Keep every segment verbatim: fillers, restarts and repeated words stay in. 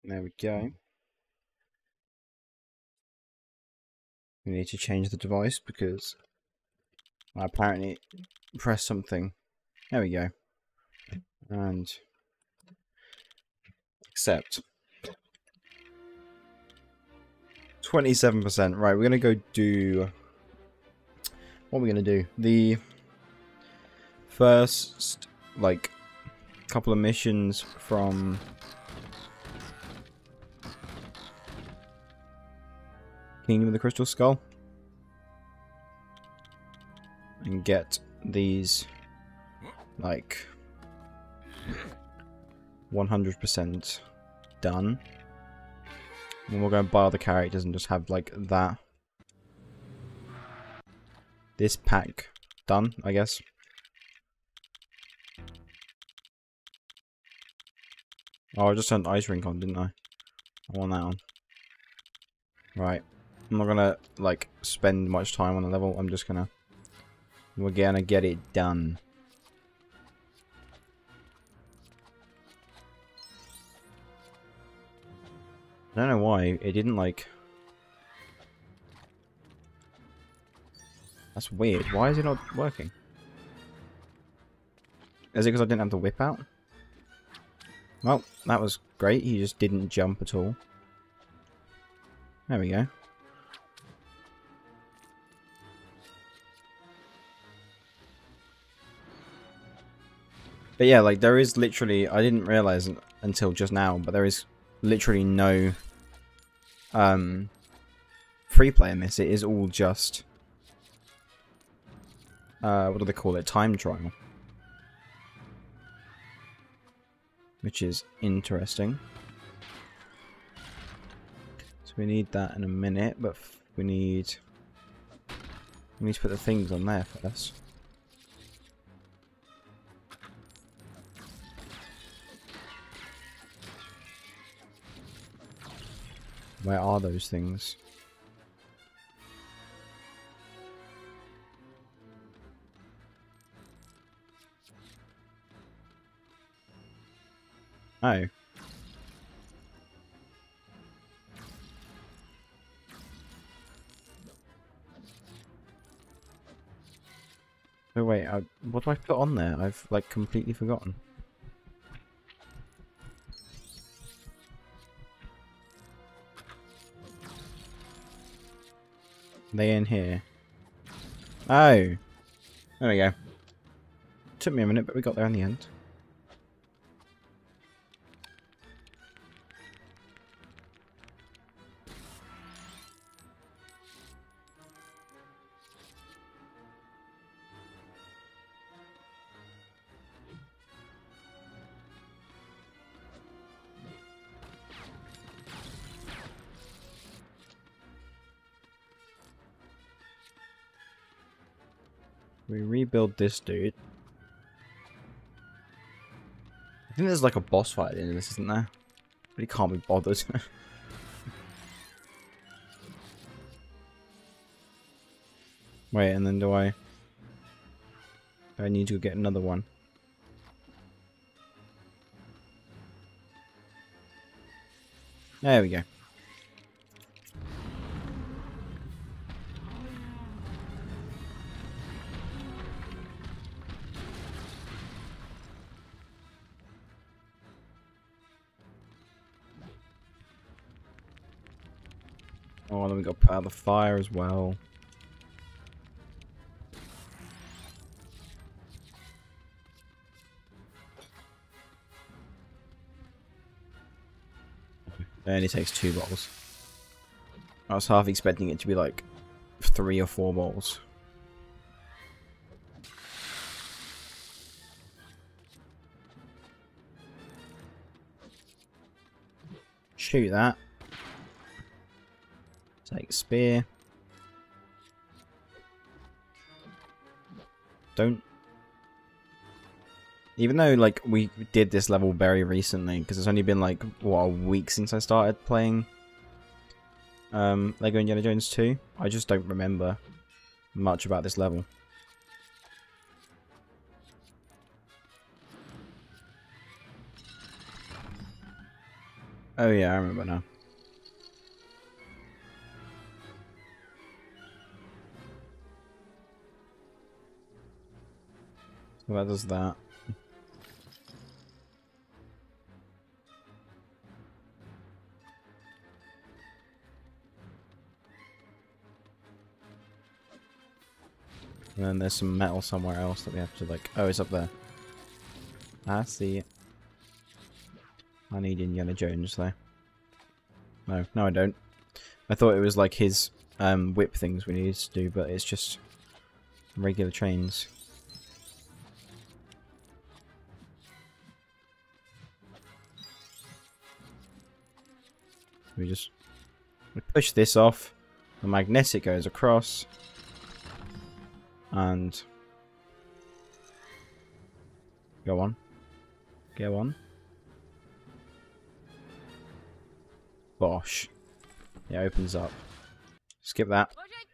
There we go. We need to change the device because I apparently pressed something. There we go. And accept. twenty-seven percent. Right, we're going to go do... What are we going to do? The first, like, couple of missions from... Kingdom of the Crystal Skull. And get these, like, one hundred percent done. And we'll go and buy all the characters and just have, like, that. This pack done, I guess. Oh, I just turned Ice Rink on, didn't I? I want that on. Right. I'm not gonna, like, spend much time on the level. I'm just gonna... We're gonna get it done. I don't know why. It didn't, like... That's weird. Why is it not working? Is it because I didn't have the whip out? Well, that was great. He just didn't jump at all. There we go. But yeah, like, there is literally... I didn't realize until just now, but there is literally no um, free play in this. It is all just... Uh, what do they call it? Time trial. Which is interesting. So we need that in a minute, but we need... We need to put the things on there first. Where are those things? Oh. Oh wait, I, what do I put on there? I've like completely forgotten. They in here? Oh, there we go. Took me a minute, but we got there in the end. We rebuild this dude. I think there's like a boss fight in this, isn't there? Really can't be bothered. Wait, and then do I... Do I need to get another one? There we go. Oh, then we got to put out the fire as well. It only takes two bottles. I was half expecting it to be like three or four bottles. Shoot that. Take a spear. Don't. Even though, like, we did this level very recently, because it's only been, like, what, a week since I started playing um, Lego Indiana Jones two. I just don't remember much about this level. Oh yeah, I remember now. So that does that. And then there's some metal somewhere else that we have to like... Oh, it's up there. I see it. I need Indiana Jones though. No, no I don't. I thought it was like his um, whip things we needed to do, but it's just regular trains. We just we push this off, the magnetic goes across, and go on, go on. Bosh. It opens up. Skip that.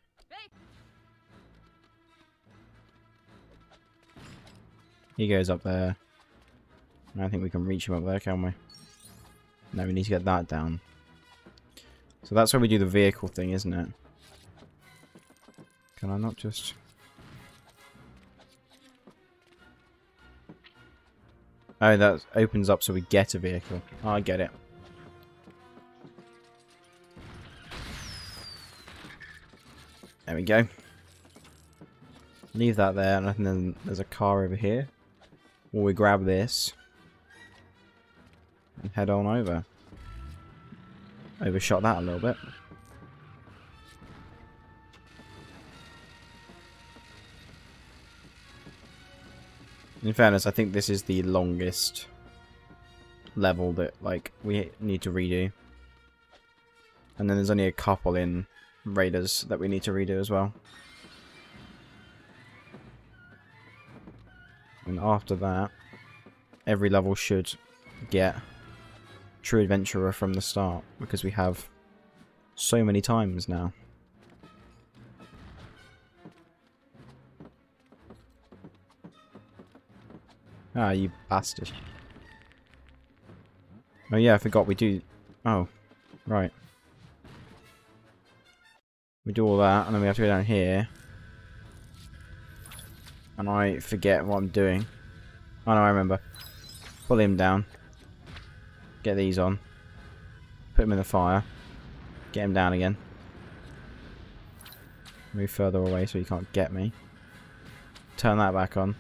He goes up there. I don't think we can reach him up there, can we? No, we need to get that down. So that's where we do the vehicle thing, isn't it? Can I not just... Oh, that opens up so we get a vehicle. Oh, I get it. There we go. Leave that there, and then there's a car over here. Or we grab this and head on over. Overshot that a little bit. In fairness, I think this is the longest level that like we need to redo. And then there's only a couple in Raiders that we need to redo as well. And after that, every level should get True Adventurer from the start, because we have so many times now. Ah, you bastard. Oh yeah, I forgot we do... Oh, right. We do all that, and then we have to go down here. And I forget what I'm doing. Oh no, I remember. Pull him down. Get these on. Put him in the fire. Get him down again. Move further away so he can't get me. Turn that back on.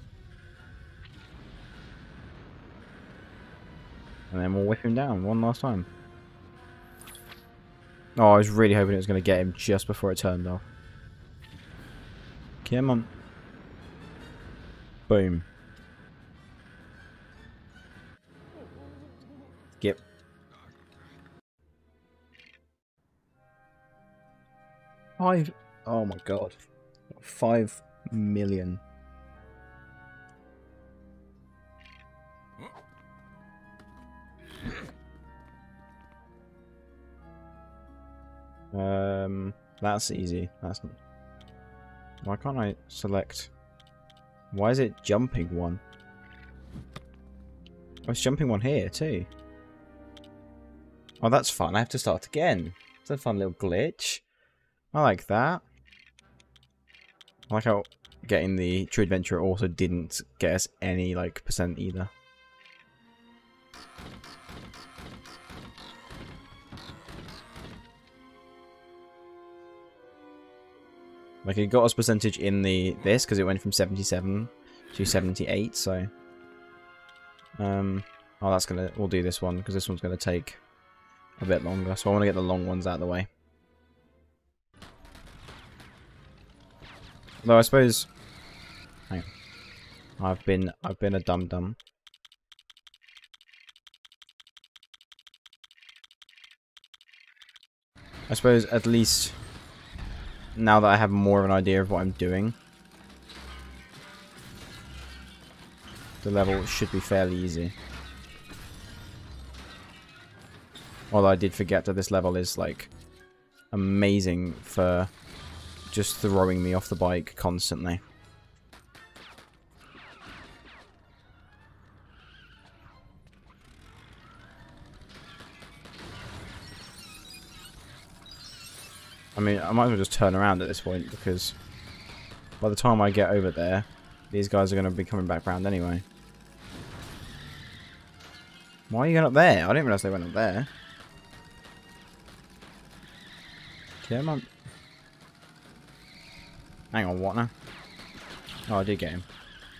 And then we'll whip him down one last time. Oh, I was really hoping it was going to get him just before it turned off. Come on. Boom. Skip. Five. Oh my god. Five million. Um, that's easy. That's not... Why can't I select? Why is it jumping one? Oh, it's jumping one here too. Oh, that's fun. I have to start again. It's a fun little glitch. I like that. I like how getting the True Adventurer also didn't get us any like percent either. Like it got us percentage in the this because it went from seventy-seven to seventy-eight. So, um, oh, that's gonna. We'll do this one because this one's gonna take a bit longer. So I want to get the long ones out of the way. Though I suppose, hang on. I've been I've been a dum dum. I suppose at least. Now that I have more of an idea of what I'm doing, the level should be fairly easy. Although I did forget that this level is like amazing for just throwing me off the bike constantly. I mean, I might as well just turn around at this point, because by the time I get over there, these guys are going to be coming back round anyway. Why are you going up there? I didn't realise they went up there. Come on. Hang on, what now? Oh, I did get him.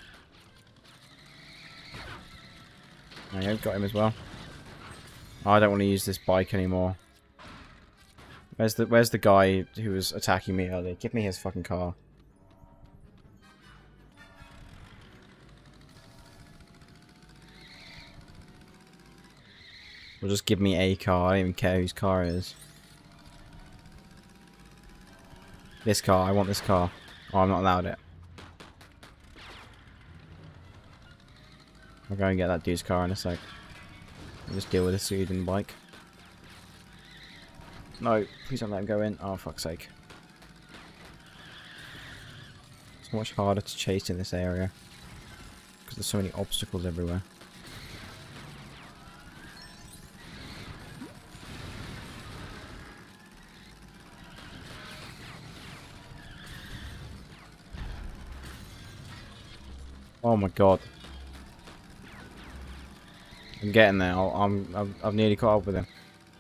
There you go, got him as well. Oh, I don't want to use this bike anymore. Where's the Where's the guy who was attacking me earlier? Give me his fucking car. Or just give me a car. I don't even care whose car it is. This car. I want this car. Oh, I'm not allowed it. I'll go and get that dude's car in a sec. I'll just deal with the Sweden bike. No, please don't let him go in. Oh, fuck's sake. It's much harder to chase in this area. Because there's so many obstacles everywhere. Oh my god. I'm getting there. I'll, I'm, I've, I've nearly caught up with him.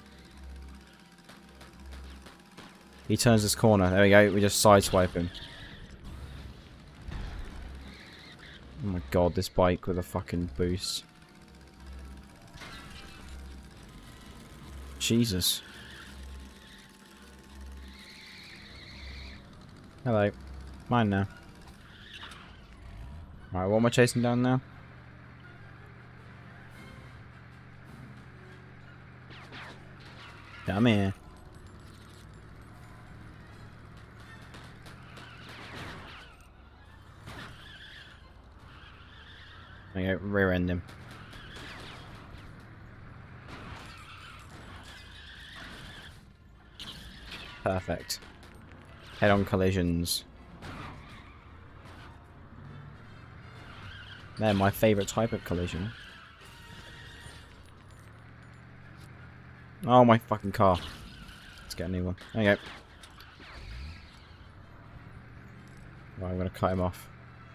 He turns this corner. There we go. We just sideswipe him. Oh my god, this bike with a fucking boost. Jesus. Hello. Mine now. Alright, what am I chasing down now? Come here. There you go, rear end him. Perfect. Head on collisions. They're my favourite type of collision. Oh, my fucking car. Let's get a new one. There you go. Right, I'm going to cut him off.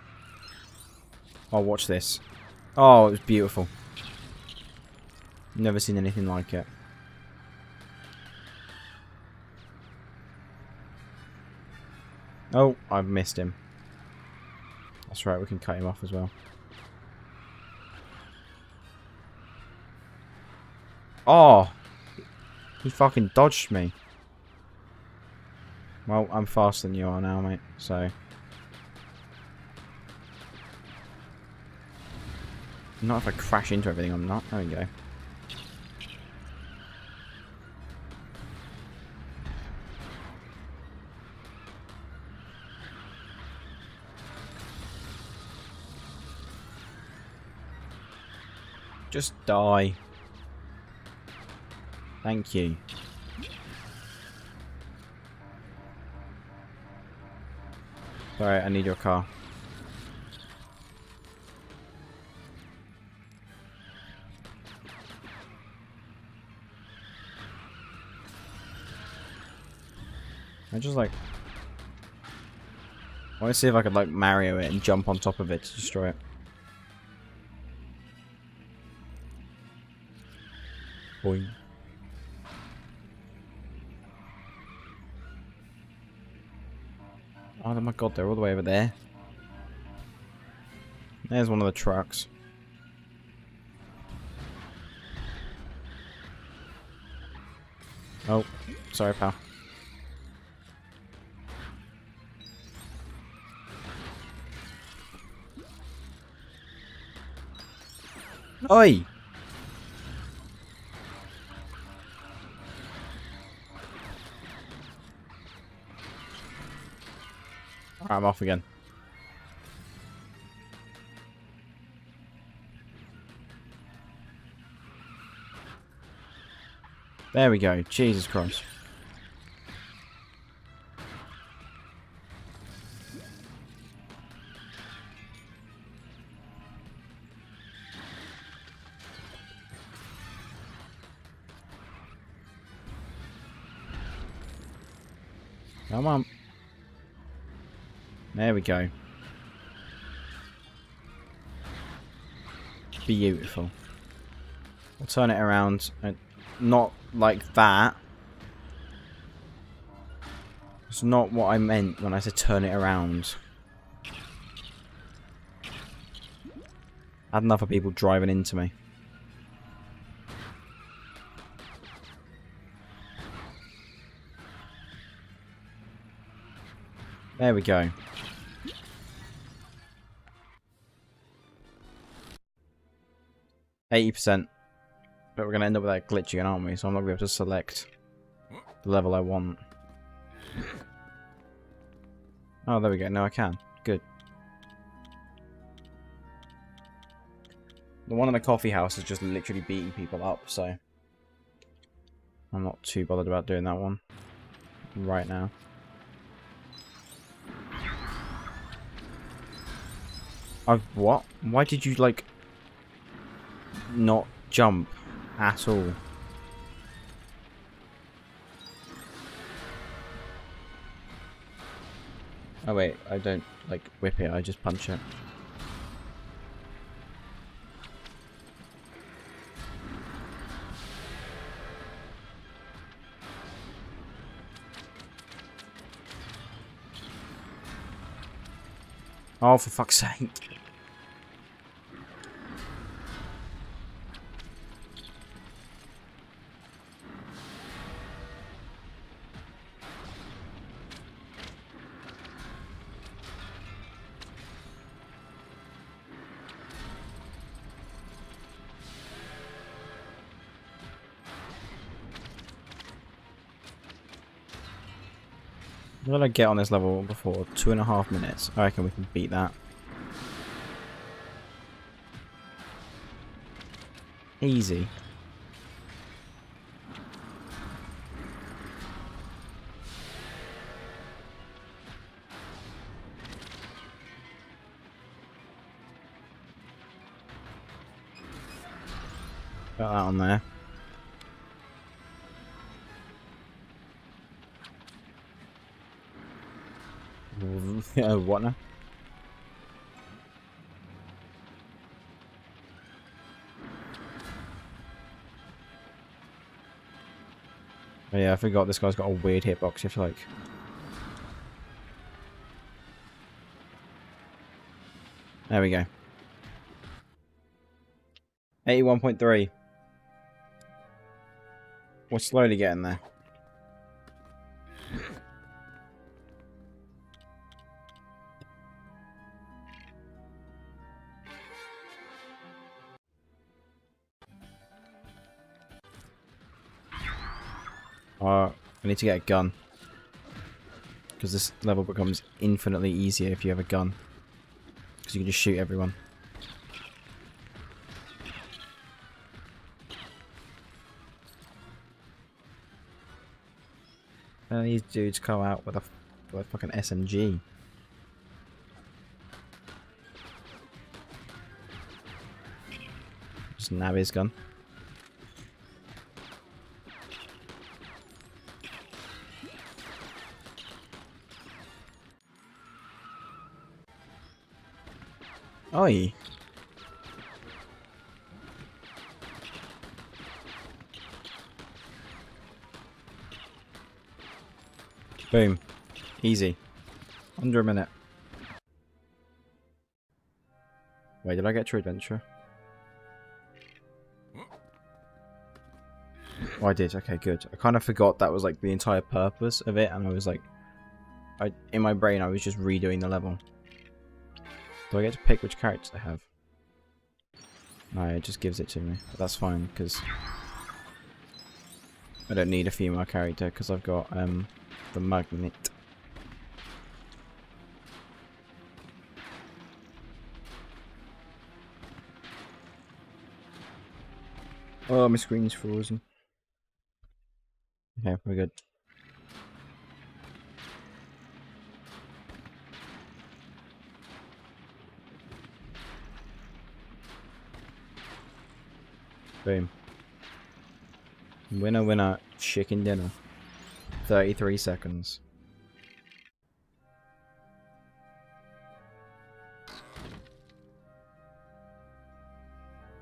Oh, watch this. Oh, it was beautiful. Never seen anything like it. Oh, I've missed him. That's right, we can cut him off as well. Oh! He fucking dodged me. Well, I'm faster than you are now, mate, so... Not if I crash into everything, I'm not. There we go. Just die. Thank you. Sorry, I need your car. I just like... I want to see if I could like Mario it and jump on top of it to destroy it. Boing. Oh my god, they're all the way over there. There's one of the trucks. Oh, sorry, pal. Oi! Alright, I'm off again. There we go. Jesus Christ. Come on. There we go. Beautiful. I'll turn it around. Not like that. It's not what I meant when I said turn it around. I had enough of people driving into me. There we go. eighty percent. But we're going to end up with that glitch again, aren't we? So I'm not going to be able to select the level I want. Oh, there we go. Now I can. Good. The one in the coffee house is just literally beating people up, so I'm not too bothered about doing that one right now. I've what? Why did you, like, not jump at all? Oh wait, I don't, like, whip it, I just punch it. Oh, for fuck's sake. What did I get on this level before? Two and a half minutes. I reckon we can beat that. Easy. Got that on there. What now? Oh yeah, I forgot this guy's got a weird hitbox. You have to, like... There we go. eighty-one point three. We're slowly getting there. Uh, I need to get a gun. Because this level becomes infinitely easier if you have a gun. Because you can just shoot everyone. And these dudes come out with a, with a fucking S M G. Just nab his gun. Oi. Boom. Easy. Under a minute. Wait, did I get True Adventure? Oh, I did. Okay, good. I kind of forgot that was like the entire purpose of it, and I was like, I in my brain I was just redoing the level. Do I get to pick which characters I have? No, it just gives it to me. But that's fine, because I don't need a female character, because I've got um, the magnet. Oh, my screen's frozen. Okay, we're good. Boom. Winner, winner, chicken dinner. thirty-three seconds.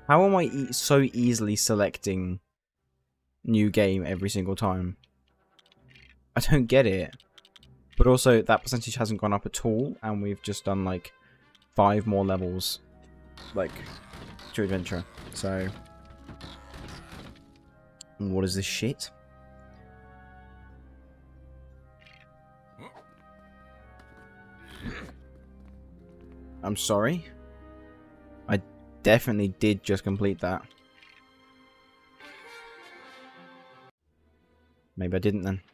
How am I e so easily selecting new game every single time? I don't get it. But also, that percentage hasn't gone up at all, and we've just done like five more levels, like, to adventure. So, what is this shit? I'm sorry. I definitely did just complete that. Maybe I didn't then.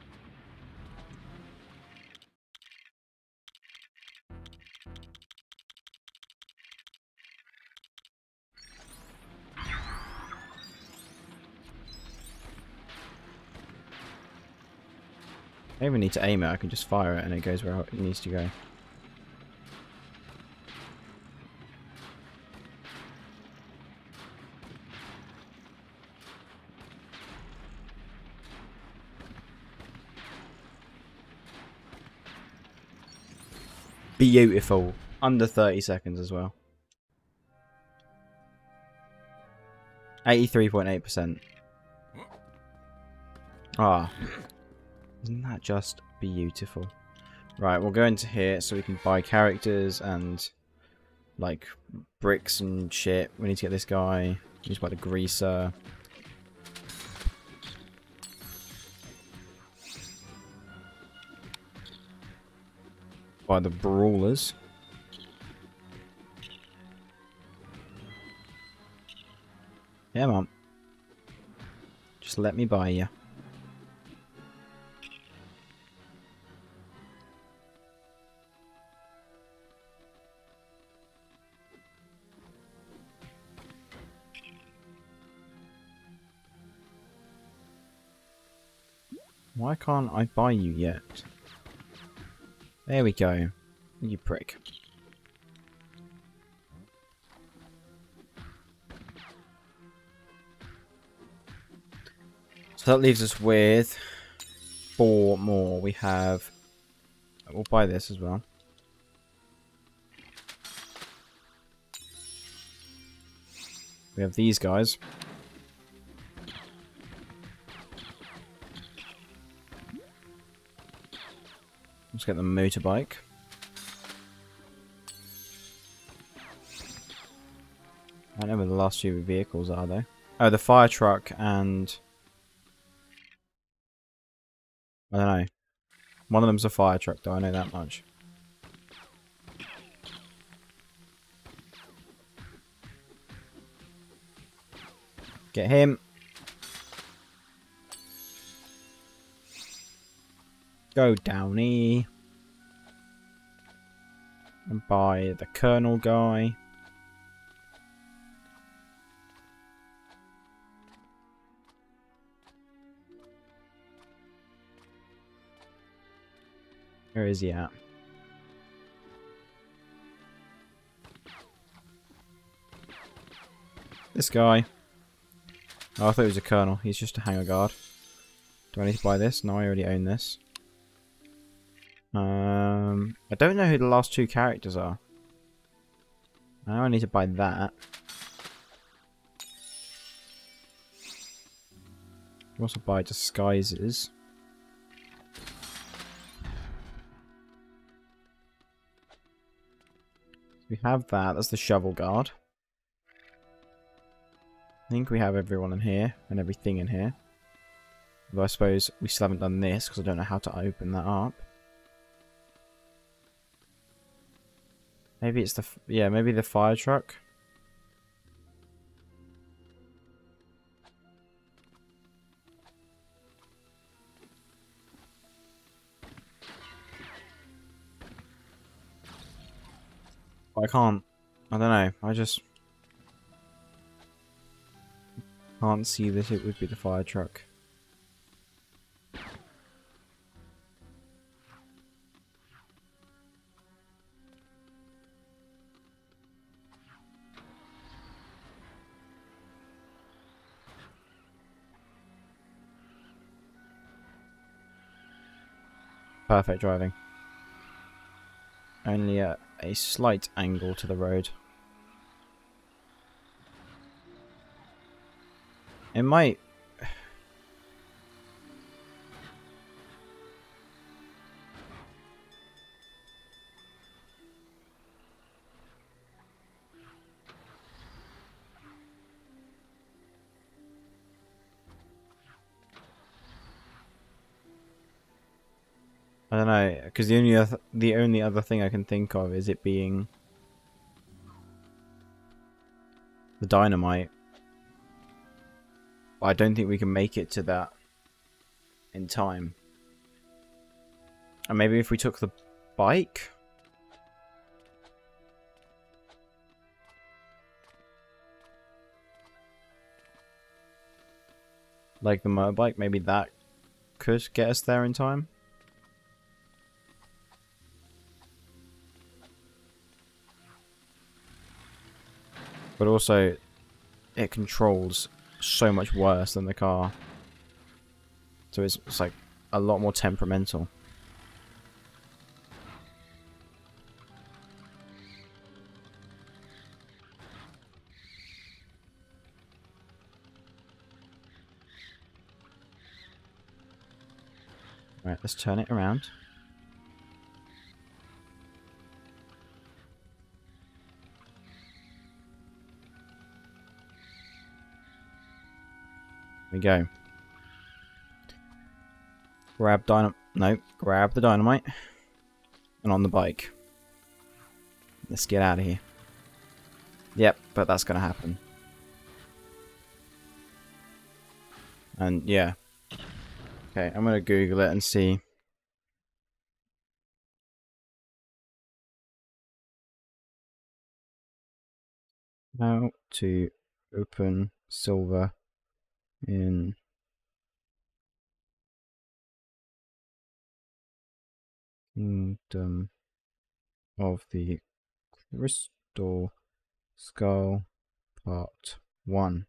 I don't even need to aim it, I can just fire it and it goes where it needs to go. Beautiful. Under thirty seconds as well. eighty-three point eight percent. Ah. Isn't that just beautiful? Right, we'll go into here so we can buy characters and like bricks and shit. We need to get this guy. We need to buy the greaser. Buy the brawlers. Yeah, man. Just let me buy you. Why can't I buy you yet? There we go. You prick. So that leaves us with four more. We have... We'll buy this as well. We have these guys. Let's get the motorbike. I don't know where the last two vehicles are though. Oh, the fire truck and... I don't know. One of them's a fire truck though, I know that much. Get him. Go Downey. And buy the Colonel guy. Where is he at? This guy. Oh, I thought he was a Colonel. He's just a hangar guard. Do I need to buy this? No, I already own this. Um, I don't know who the last two characters are. I know I need to buy that. I also buy disguises. We have that. That's the shovel guard. I think we have everyone in here and everything in here. Although I suppose we still haven't done this because I don't know how to open that up. Maybe it's the... F yeah, maybe the fire truck. I can't. I don't know. I just... can't see that it would be the fire truck. Perfect driving. Only at a slight angle to the road. It might... I don't know, because the only other, the only other thing I can think of is it being the dynamite. But I don't think we can make it to that in time. And maybe if we took the bike? Like the motorbike, maybe that could get us there in time? But also, it controls so much worse than the car. So it's, it's like a lot more temperamental. Right, let's turn it around. There we go. Grab dynam- no, grab the dynamite. And on the bike. Let's get out of here. Yep, but that's gonna happen. And yeah. Okay, I'm gonna Google it and see. How to open silver in Kingdom of the Crystal Skull Part one.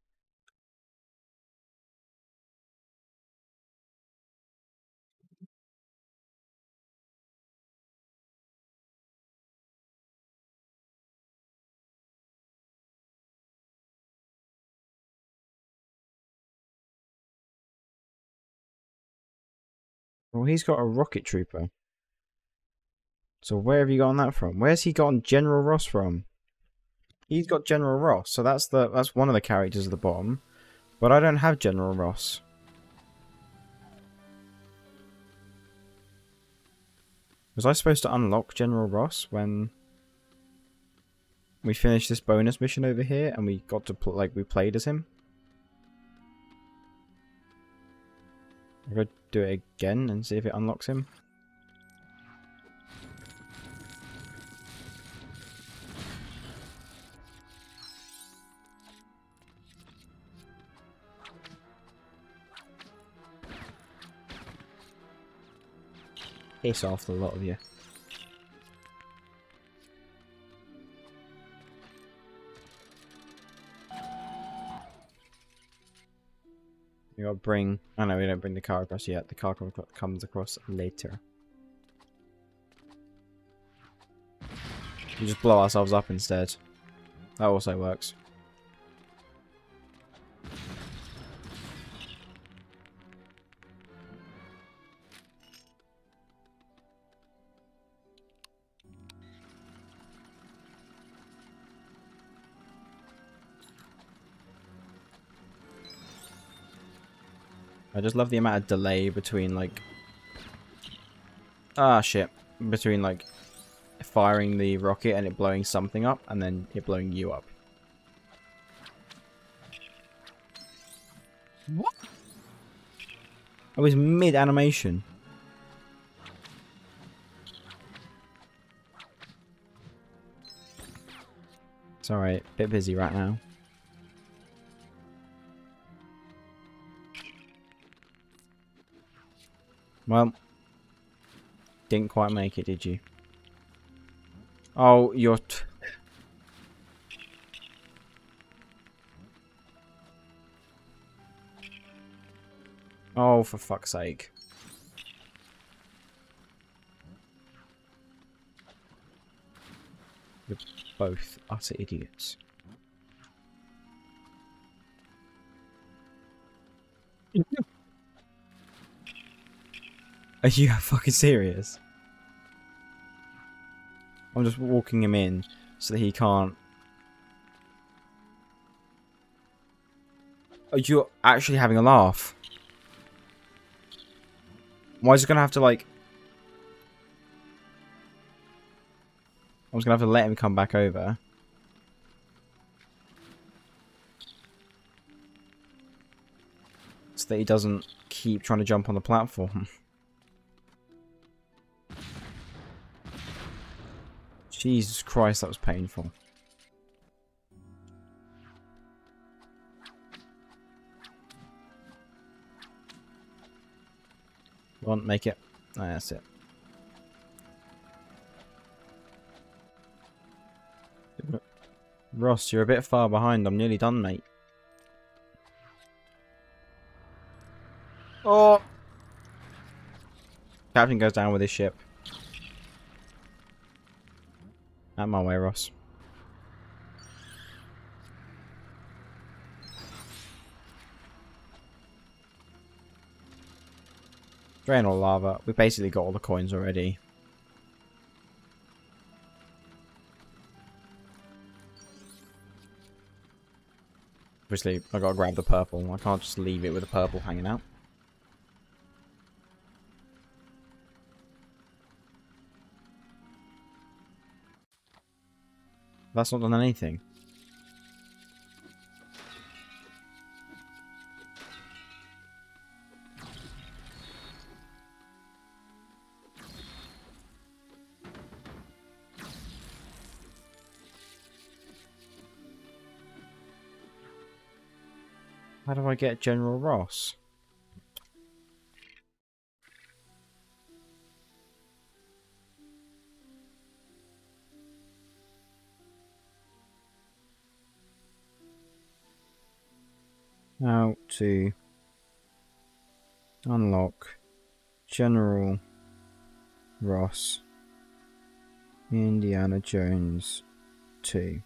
Well, he's got a rocket trooper. So where have you gotten that from? Where's he gotten General Ross from? He's got General Ross, so that's the that's one of the characters at the bottom. But I don't have General Ross. Was I supposed to unlock General Ross when we finished this bonus mission over here and we got to pl like we played as him? I'm gonna do it again and see if it unlocks him. Piss off the lot of you. You gotta bring... Oh no, we don't bring the car across yet. The car com comes across later. We just blow ourselves up instead. That also works. I just love the amount of delay between, like... Ah, shit. Between, like, firing the rocket and it blowing something up, and then it blowing you up. What? I was mid-animation. It's alright. Bit busy right now. Well, didn't quite make it, did you? Oh, you're... T oh, for fuck's sake. You're both utter idiots. Are you fucking serious? I'm just walking him in so that he can't. Are you actually having a laugh? Why is he gonna have to like? I was gonna have to let him come back over. So that he doesn't keep trying to jump on the platform. Jesus Christ, that was painful. Go on, make it. Oh, that's it. Ross, you're a bit far behind. I'm nearly done, mate. Oh! Captain goes down with his ship. Out my way, Ross. Drain all lava. We basically got all the coins already. Obviously, I gotta grab the purple. I can't just leave it with the purple hanging out. That's not done anything. How do I get General Ross? How to unlock General Ross Indiana Jones two.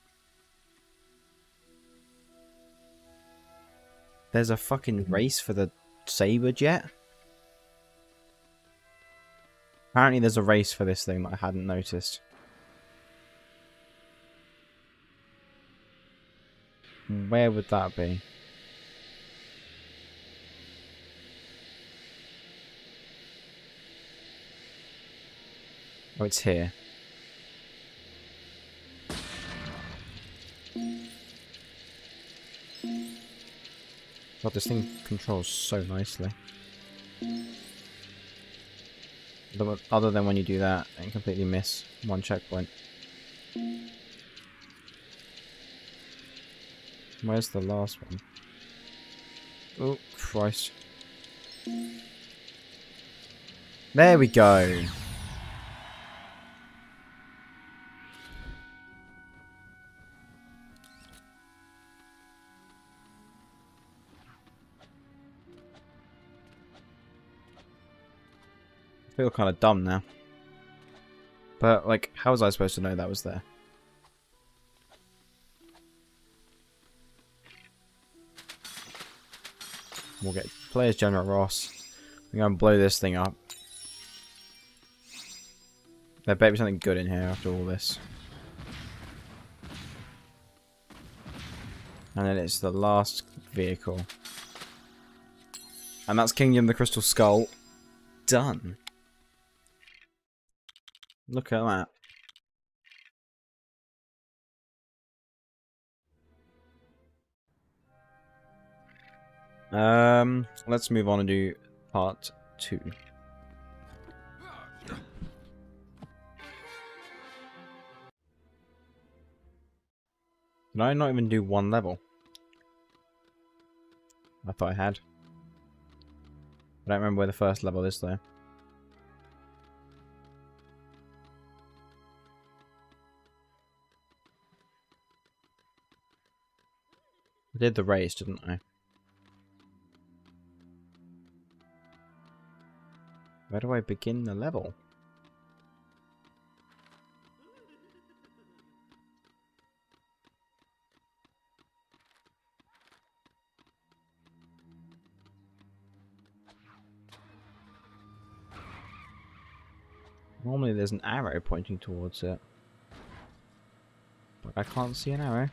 There's a fucking race for the Saber jet? Apparently there's a race for this thing that I hadn't noticed. Where would that be? Oh, it's here. God, this thing controls so nicely. Other than when you do that and completely miss one checkpoint. Where's the last one? Oh, Christ. There we go. I feel kind of dumb now. But, like, how was I supposed to know that was there? We'll get players General Ross. We're going to blow this thing up. There better be something good in here after all this. And then it's the last vehicle. And that's Kingdom of the Crystal Skull. Done. Look at that. Um, let's move on and do part two. Did I not even do one level? I thought I had. I don't remember where the first level is though. I did the race, didn't I? Where do I begin the level? Normally there's an arrow pointing towards it. But I can't see an arrow.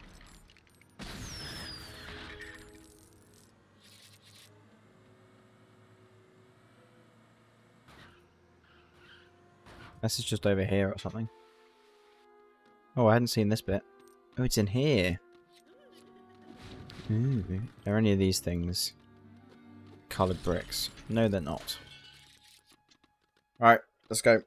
This is just over here or something. Oh, I hadn't seen this bit. Oh, it's in here. Ooh. Are any of these things coloured bricks? No, they're not. Alright, let's go.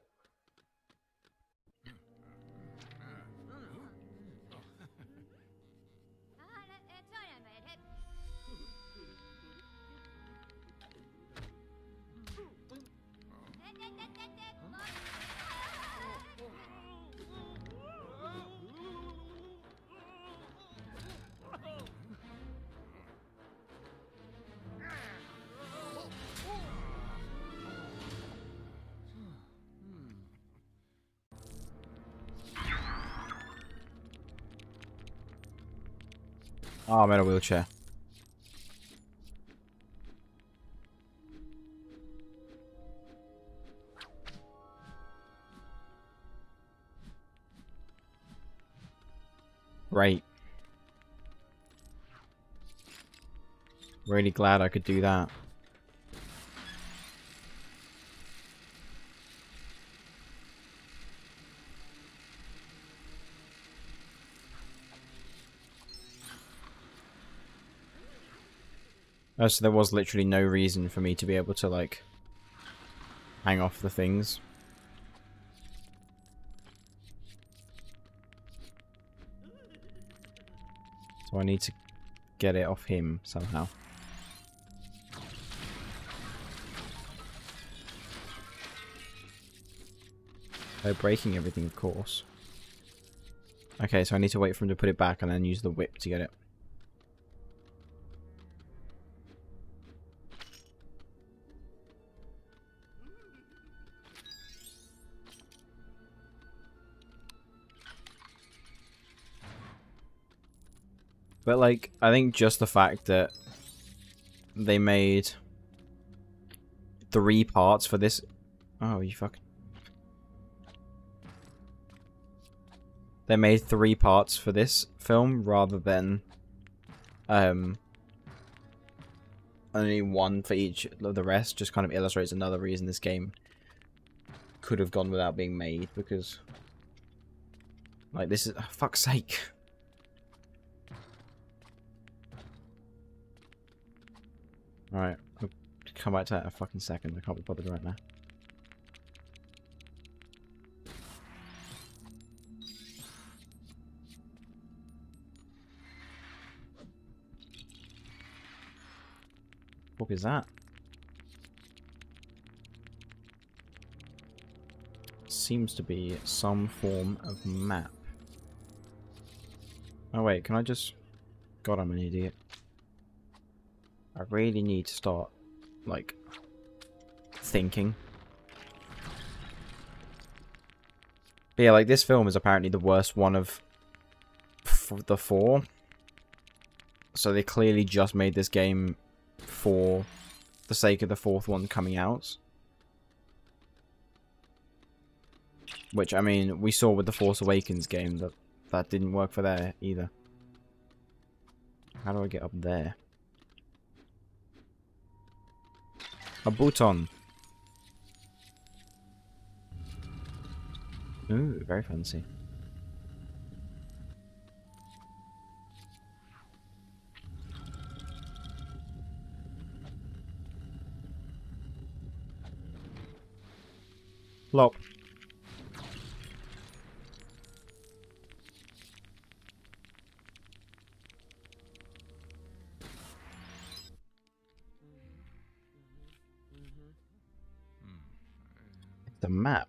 Oh, I'm in a wheelchair. Right. Really glad I could do that. Oh, so there was literally no reason for me to be able to, like, hang off the things. So I need to get it off him somehow. By breaking everything, of course. Okay, so I need to wait for him to put it back and then use the whip to get it. But, like, I think just the fact that they made three parts for this... Oh, you fucking... They made three parts for this film rather than um, only one for each of the rest. Just kind of illustrates another reason this game could have gone without being made, because, like, this is... Oh, fuck's sake. Alright, I'll come back to that in a fucking second. I can't be bothered right now. What is that? Seems to be some form of map. Oh wait, can I just... God, I'm an idiot. I really need to start, like, thinking. But yeah, like, this film is apparently the worst one of f the four. So they clearly just made this game for the sake of the fourth one coming out. Which, I mean, we saw with the Force Awakens game that that didn't work for there either. How do I get up there? A button. Ooh, very fancy. Plop. The map.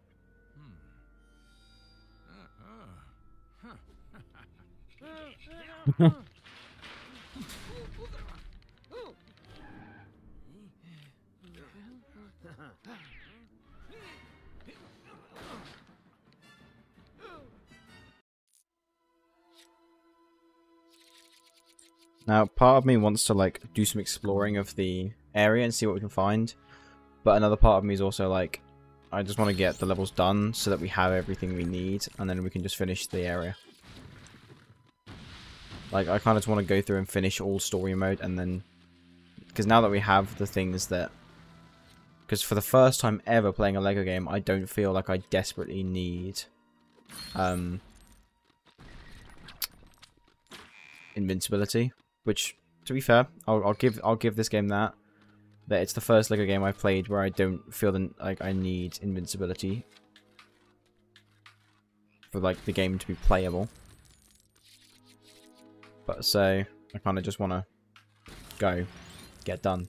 Now, part of me wants to, like, do some exploring of the area and see what we can find. But another part of me is also like, I just want to get the levels done so that we have everything we need, and then we can just finish the area. Like, I kind of just want to go through and finish all story mode, and then... Because now that we have the things that... Because for the first time ever playing a LEGO game, I don't feel like I desperately need... Um... Invincibility. Which, to be fair, I'll, I'll give I'll give this game that. That it's the first LEGO game I've played where I don't feel the, like I need invincibility for like the game to be playable. But so I kind of just want to go, get done.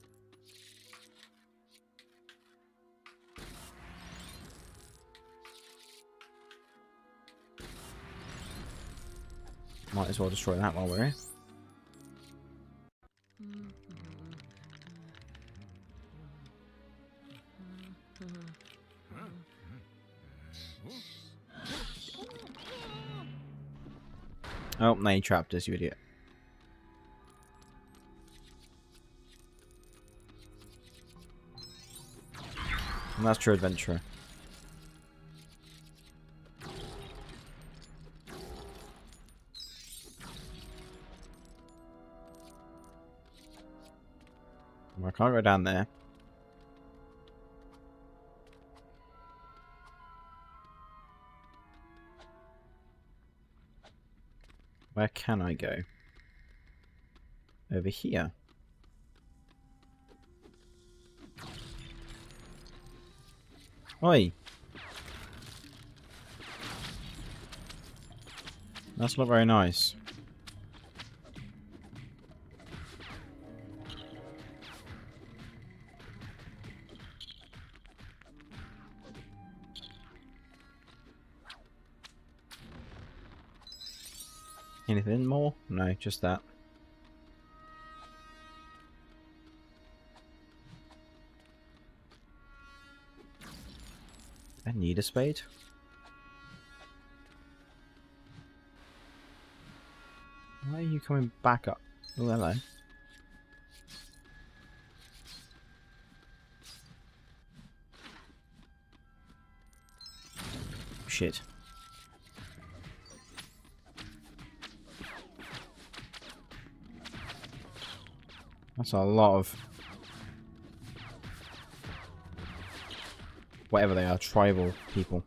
Might as well destroy that while we're here. Oh, no, you trapped us, you idiot. And that's true adventurer. Well, I can't go down there. Where can I go? Over here. Oi! That's not very nice. Anything more? No, just that. I need a spade. Why are you coming back up? Oh, hello. Shit. That's a lot of... whatever they are, tribal people.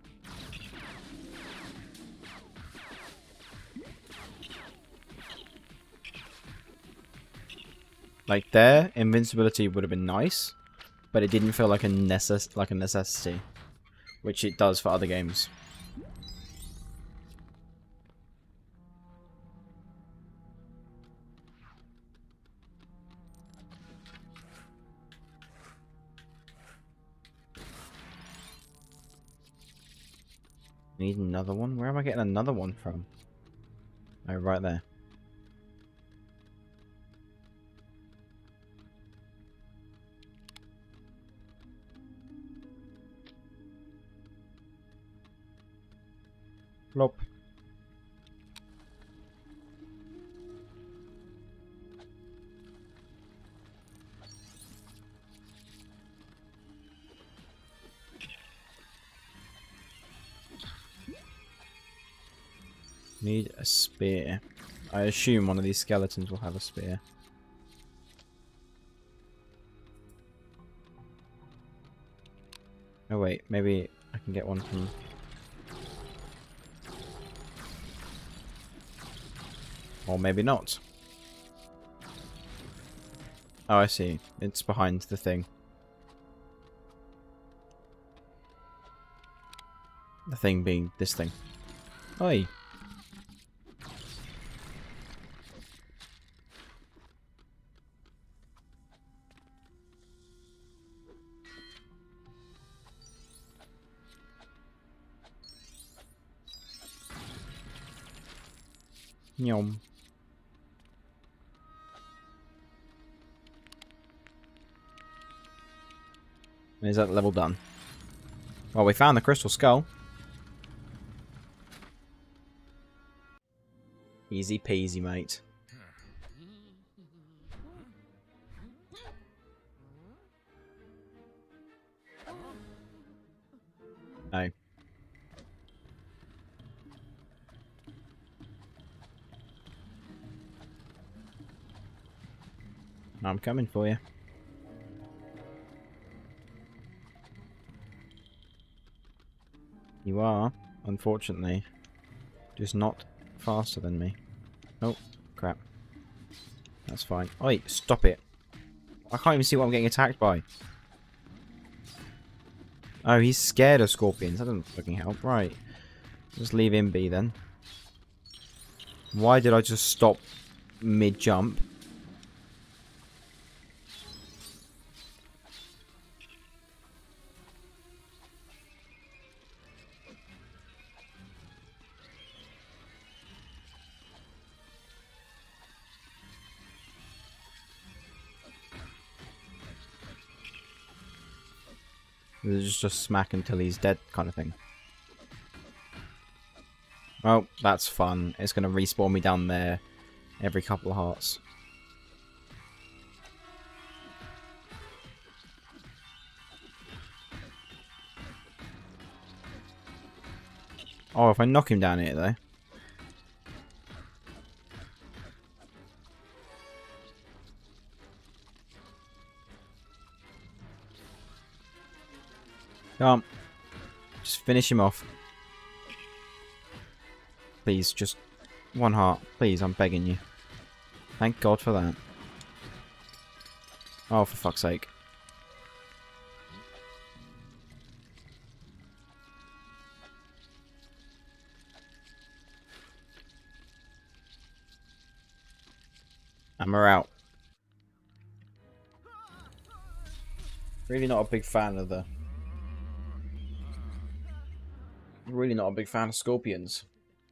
Like there, invincibility would have been nice, but it didn't feel like a necess like a necessity, which it does for other games. Need another one? Where am I getting another one from? Oh, right there. Flop. Need a spear. I assume one of these skeletons will have a spear. Oh wait, maybe I can get one from... Or maybe not. Oh, I see. It's behind the thing. The thing being this thing. Oi! Yum. Is that level done? Well, we found the crystal skull. Easy peasy, mate. I'm coming for you. You are, unfortunately, just not faster than me. Oh, crap. That's fine. Oi, stop it. I can't even see what I'm getting attacked by. Oh, he's scared of scorpions. That doesn't fucking help. Right. Just leave him be then. Why did I just stop mid-jump? It's just smack until he's dead kind of thing. Oh, that's fun. It's going to respawn me down there every couple of hearts. Oh, if I knock him down here though. Come on. Just finish him off. Please, just one heart. Please, I'm begging you. Thank God for that. Oh, for fuck's sake. And we're out. Really not a big fan of the... Really not a big fan of scorpions.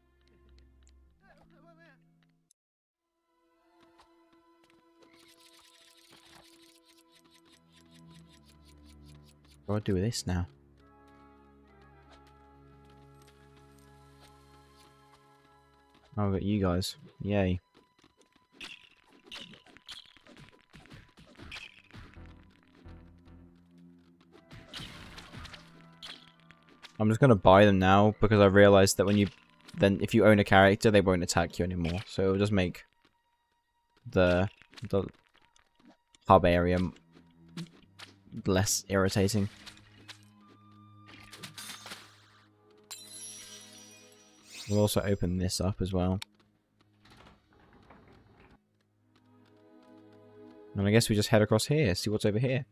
What do I do with this now? Oh, I've got you guys. Yay. I'm just gonna buy them now because I realized that when you then if you own a character they won't attack you anymore. So it'll just make the the hub area less irritating. We'll also open this up as well. And I guess we just head across here, see what's over here.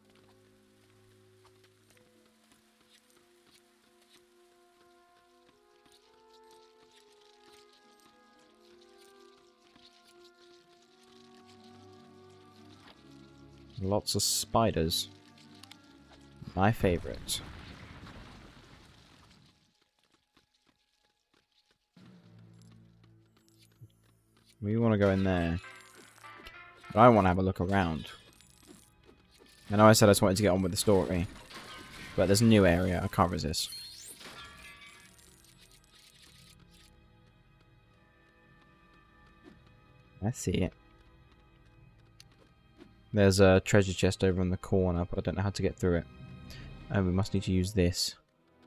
Lots of spiders. My favorite. We want to go in there. But I want to have a look around. I know I said I just wanted to get on with the story. But there's a new area. I can't resist. I see it. There's a treasure chest over in the corner, but I don't know how to get through it. And we must need to use this.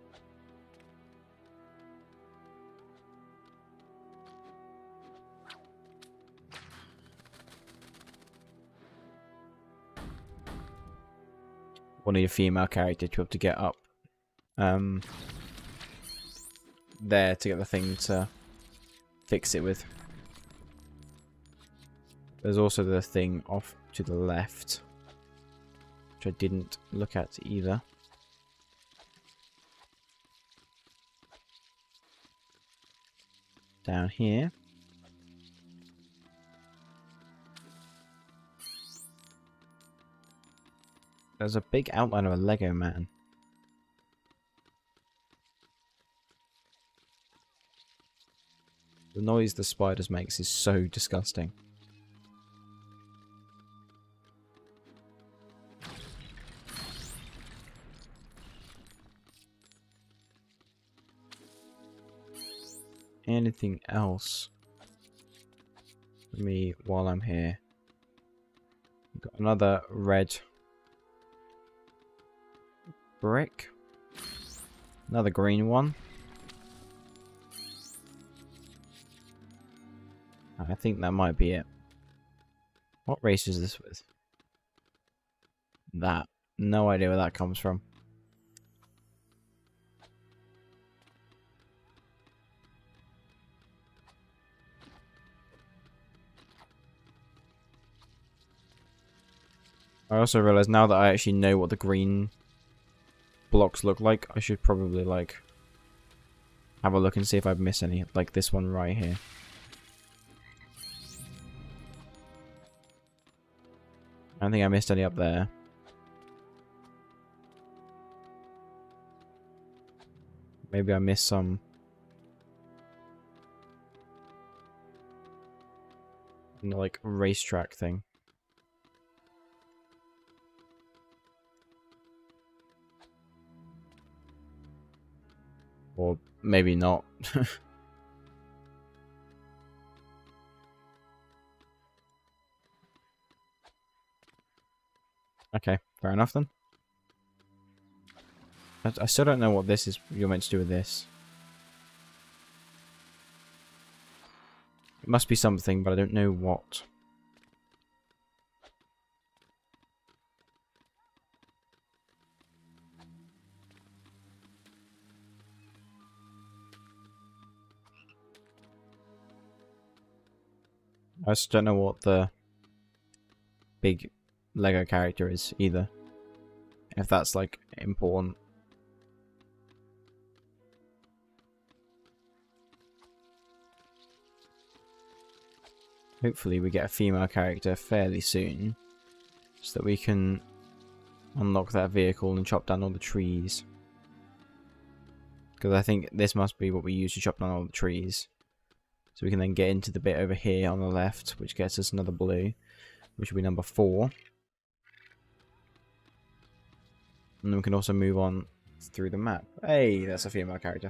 We'll need a female character to be able to get up um, there to get the thing to fix it with. There's also the thing off to the left, which I didn't look at either. Down here. There's a big outline of a Lego man. The noise the spiders makes is so disgusting. Anything else for me while I'm here? We've got another red brick. Another green one. I think that might be it. What race is this with? That. No idea where that comes from. I also realize now that I actually know what the green blocks look like, I should probably, like, have a look and see if I've missed any. Like this one right here. I don't think I missed any up there. Maybe I missed some. In the, like, racetrack thing. Or maybe not. Okay, fair enough then. I, I still don't know what this is. You're meant to do with this. It must be something, but I don't know what. I just don't know what the big Lego character is either. If that's, like, important. Hopefully we get a female character fairly soon, so that we can unlock that vehicle and chop down all the trees. Because I think this must be what we use to chop down all the trees. So we can then get into the bit over here on the left, which gets us another blue, which will be number four. And then we can also move on through the map. Hey, that's a female character.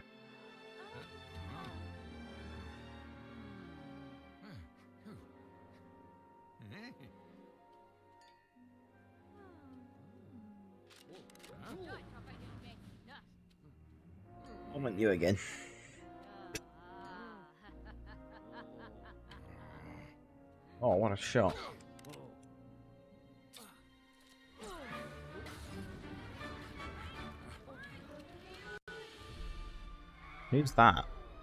I want you again. Oh, what a shot. Who's that?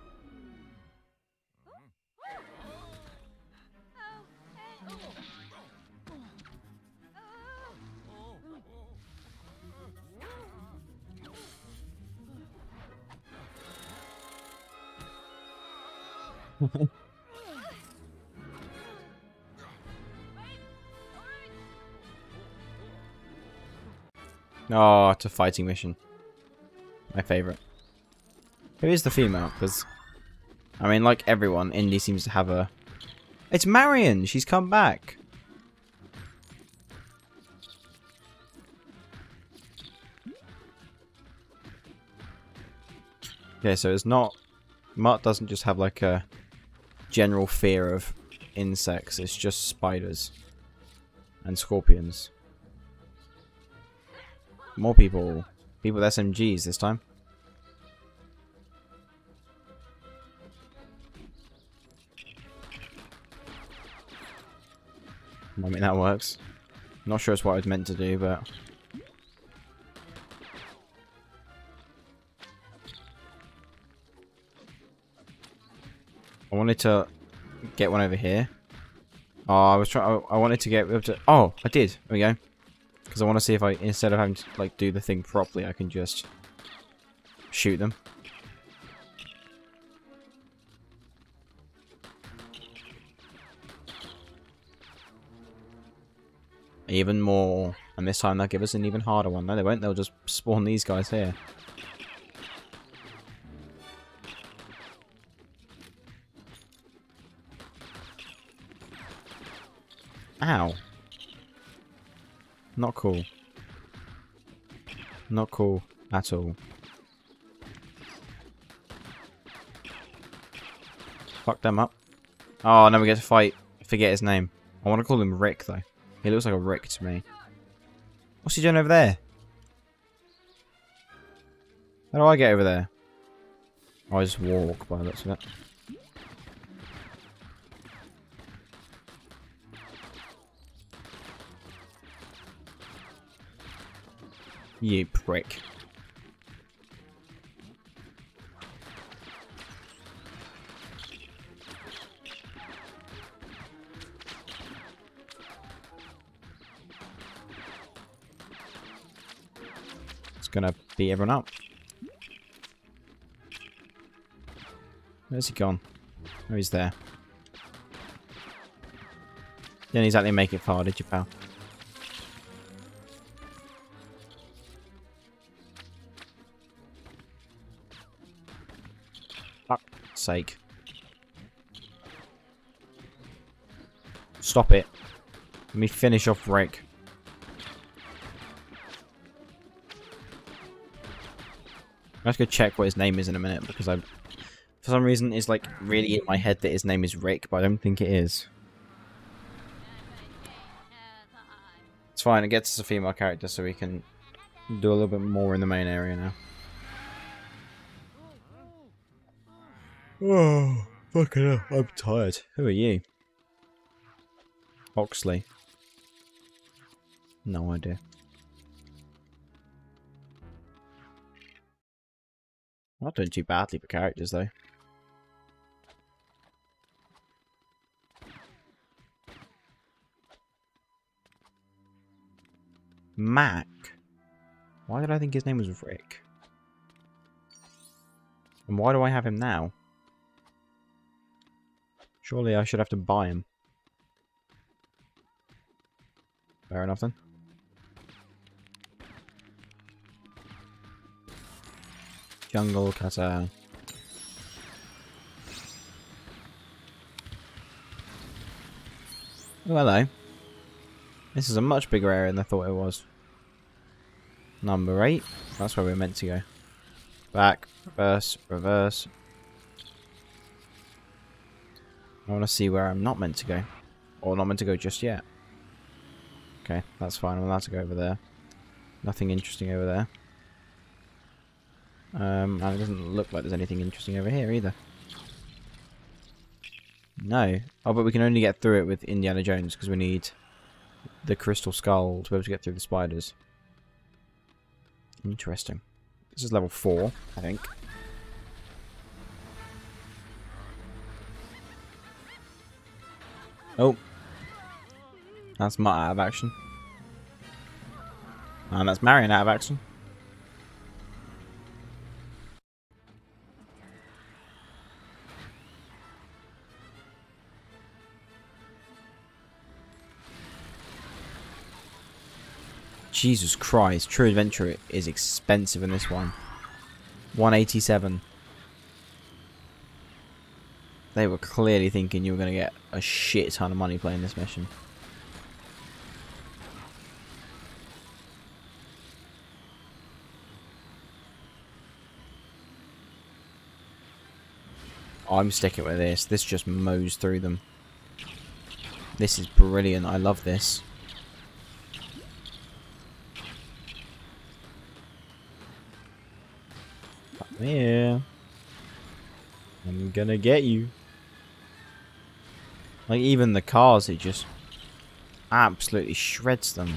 Oh, it's a fighting mission. My favourite. Who is the female? Because, I mean, like everyone, Indy seems to have a... It's Marion! She's come back! Okay, so it's not... Mutt doesn't just have, like, a general fear of insects. It's just spiders. And scorpions. More people. People with S M Gs this time. I mean, that works. Not sure it's what I was meant to do, but... I wanted to get one over here. Oh, I was trying... I wanted to get... To, oh, I did. There we go. Because I want to see if I, instead of having to, like, do the thing properly, I can just shoot them. Even more. And this time they'll give us an even harder one. No, they won't. They'll just spawn these guys here. Ow. Not cool. Not cool at all. Fuck them up. Oh, now we get to fight. Forget his name. I want to call him Rick, though. He looks like a Rick to me. What's he doing over there? How do I get over there? Oh, I just walk by the looks of it. You prick. It's gonna beat everyone up. Where's he gone? Oh, he's there. Didn't exactly make it far, did you, pal? Fuck's sake. Stop it. Let me finish off Rick. Let's go check what his name is in a minute, because I, for some reason, it's like really in my head that his name is Rick, but I don't think it is. It's fine, it gets us a female character, so we can do a little bit more in the main area now. Oh, fucking hell, I'm tired. Who are you? Oxley. No idea. Not doing too badly for characters, though. Mac? Why did I think his name was Rick? And why do I have him now? Surely I should have to buy him. Fair enough then. Jungle cutter. Oh, hello. This is a much bigger area than I thought it was. Number eight. That's where we're meant to go. Back, reverse, reverse. I want to see where I'm not meant to go. Or not meant to go just yet. Okay, that's fine. I'm allowed to go over there. Nothing interesting over there. Um, and it doesn't look like there's anything interesting over here either. No. Oh, but we can only get through it with Indiana Jones because we need the crystal skull to be able to get through the spiders. Interesting. This is level four, I think. Oh. That's Mutt out of action. And that's Marion out of action. Jesus Christ, True Adventure is expensive in this one. one eighty-seven. They were clearly thinking you were going to get a shit ton of money playing this mission. I'm sticking with this. This just mows through them. This is brilliant. I love this. Come here. I'm gonna get you. Like, even the cars, it just absolutely shreds them.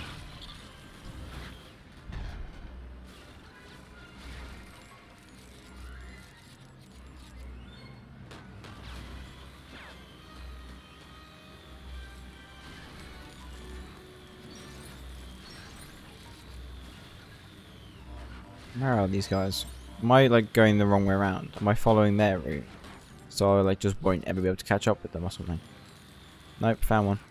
Where are these guys? Am I, like, going the wrong way around? Am I following their route? So I, like, just won't ever be able to catch up with them or something? Nope, found one.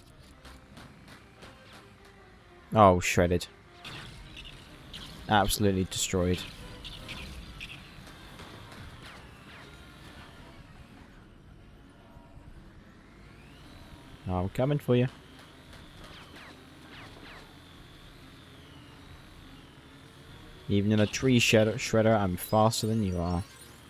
Oh, shredded. Absolutely destroyed. I'm coming for you. Even in a tree shredder, shredder, I'm faster than you are.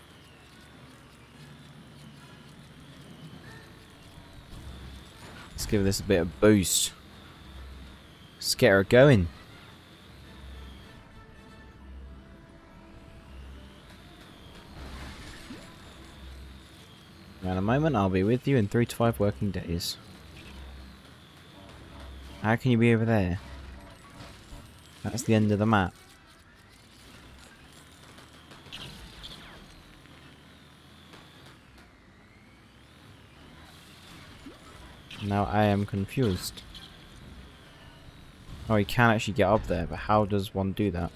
Let's give this a bit of boost. Let's get her going. In a moment, I'll be with you in three to five working days. How can you be over there? That's the end of the map. Now I am confused. Oh, you can actually get up there, but how does one do that?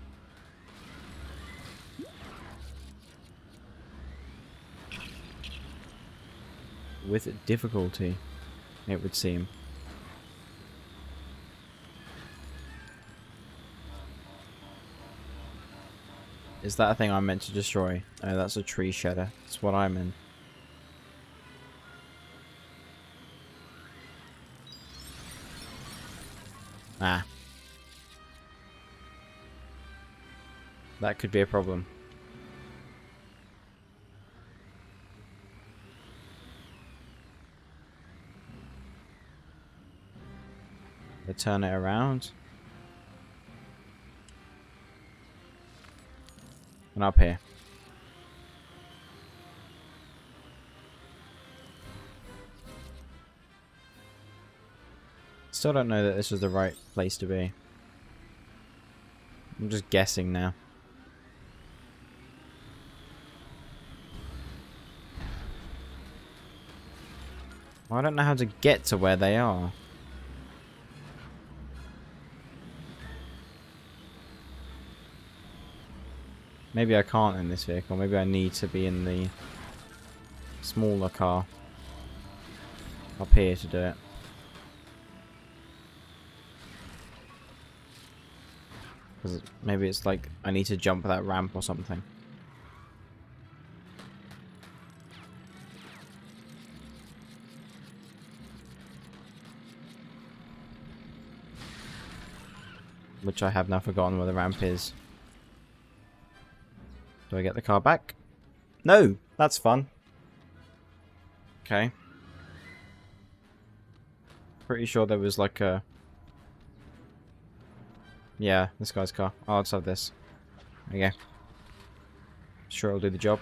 With difficulty, it would seem. Is that a thing I'm meant to destroy? Oh, that's a tree shedder. That's what I'm in. Ah. That could be a problem. I turn it around. And up here. Still don't know that this is the right place to be. I'm just guessing now. I don't know how to get to where they are. Maybe I can't in this vehicle. Maybe I need to be in the smaller car up here to do it. Because maybe it's like I need to jump that ramp or something. Which I have now forgotten where the ramp is. Do I get the car back? No! That's fun. Okay. Pretty sure there was like a... Yeah, this guy's car. Oh, let's have this. There you go. Sure it'll do the job.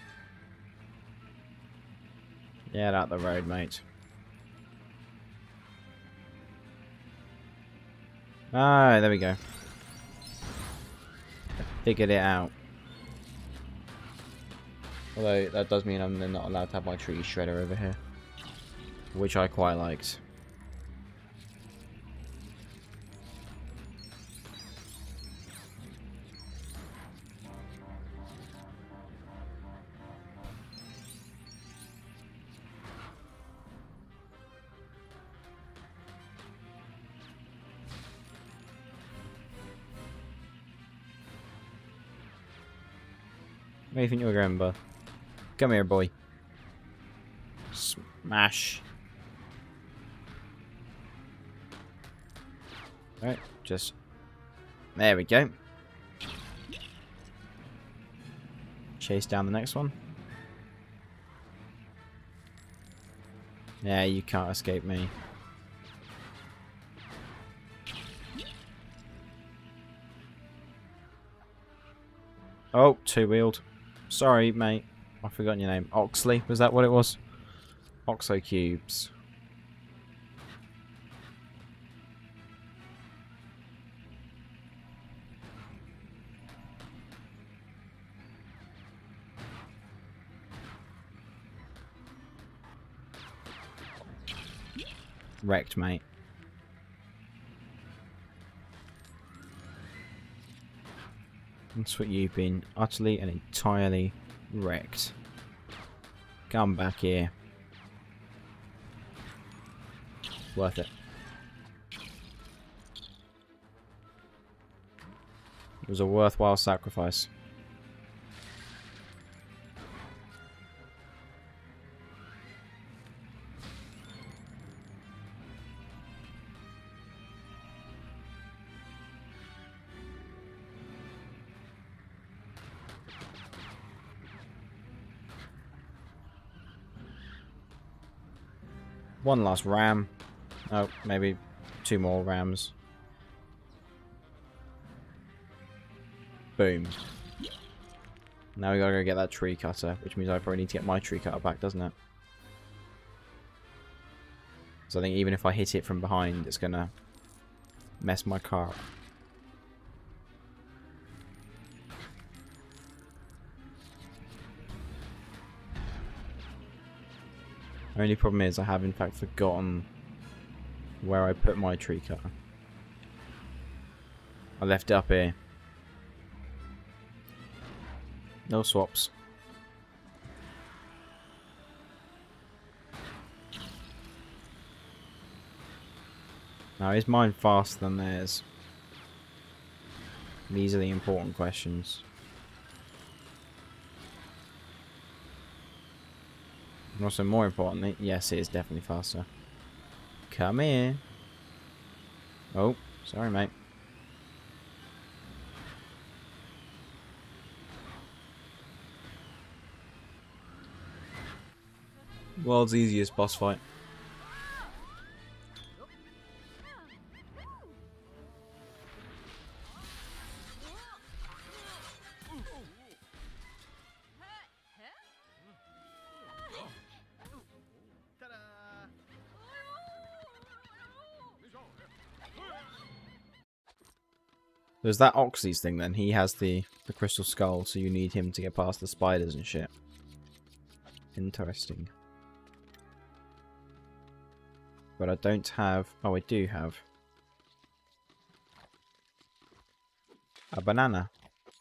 Get out the road, mate. Ah, there we go. I figured it out. Although, that does mean I'm not allowed to have my tree shredder over here. Which I quite liked. Where do you think you're going, bud? Come here, boy. Smash. Alright, just... There we go. Chase down the next one. Yeah, you can't escape me. Oh, two-wheeled. Sorry, mate. I've forgotten your name. Oxley, was that what it was? Oxo Cubes. Wrecked, mate. That's what you've been. Utterly and entirely wrecked. Come back here. Worth it. It was a worthwhile sacrifice. One last ram. Oh, maybe two more rams. Boom. Now we gotta go get that tree cutter, which means I probably need to get my tree cutter back, doesn't it? So I think even if I hit it from behind, it's gonna mess my car up. Only problem is I have in fact forgotten where I put my tree cutter. I left it up here. No swaps. Now, is mine faster than theirs? These are the important questions. And also, more importantly, yes, it is definitely faster. Come here. Oh, sorry, mate. World's easiest boss fight. There's that Oxys thing then. He has the, the crystal skull, so you need him to get past the spiders and shit. Interesting. But I don't have... Oh, I do have... a banana.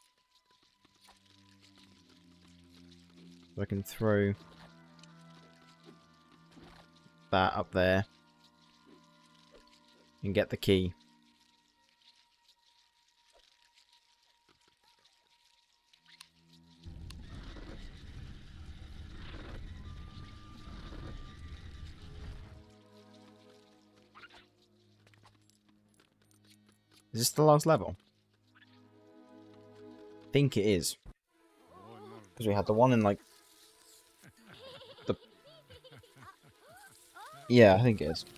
So I can throw... that up there. And get the key. Is this the last level? I think it is. Because we had the one in like... the... Yeah, I think it is.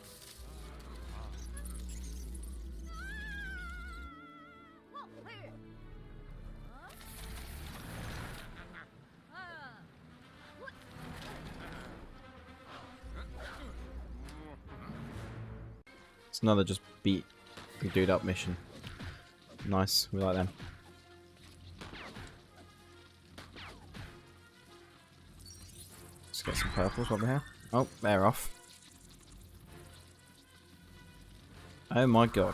It's another just beat the dude up mission. Nice, we like them. Let's get some purples while we're here. Oh, they're off. Oh my god.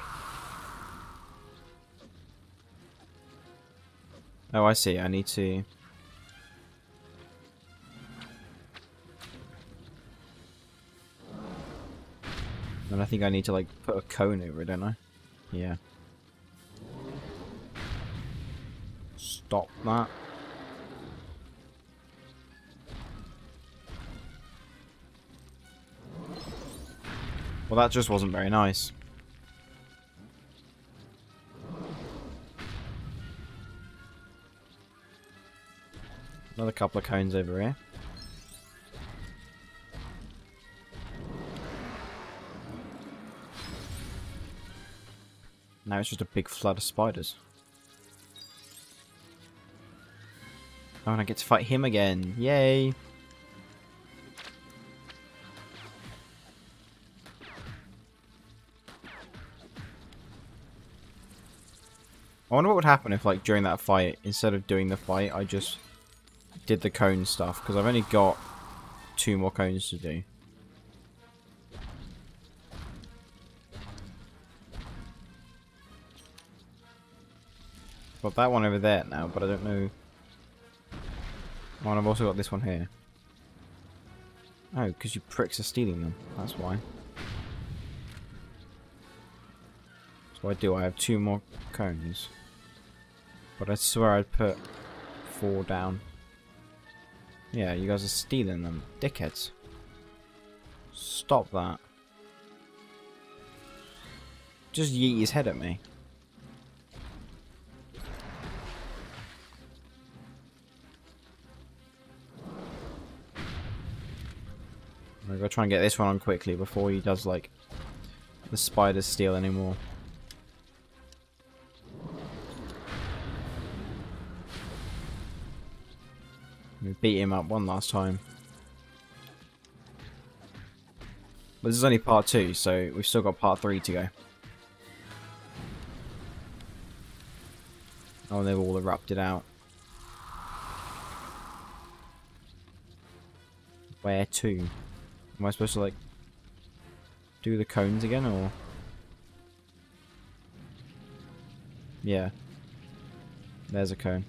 Oh, I see. I need to... And I think I need to, like, put a cone over it, don't I? Yeah. Stop that. Well, that just wasn't very nice. Another couple of cones over here. Now it's just a big flood of spiders. Oh, and I get to fight him again. Yay! I wonder what would happen if, like, during that fight, instead of doing the fight, I just did the cone stuff. Because I've only got two more cones to do. Got that one over there now, but I don't know. Oh, and I've also got this one here. Oh, because you pricks are stealing them. That's why. So I do. I have two more cones. But I swear I'd put four down. Yeah, you guys are stealing them. Dickheads. Stop that. Just yeet his head at me. I'm gonna try and get this one on quickly before he does, like, the spiders steal anymore. We beat him up one last time. But this is only part two, so we've still got part three to go. Oh, they've all erupted out. Where to? Am I supposed to, like, do the cones again, or...? Yeah. There's a cone.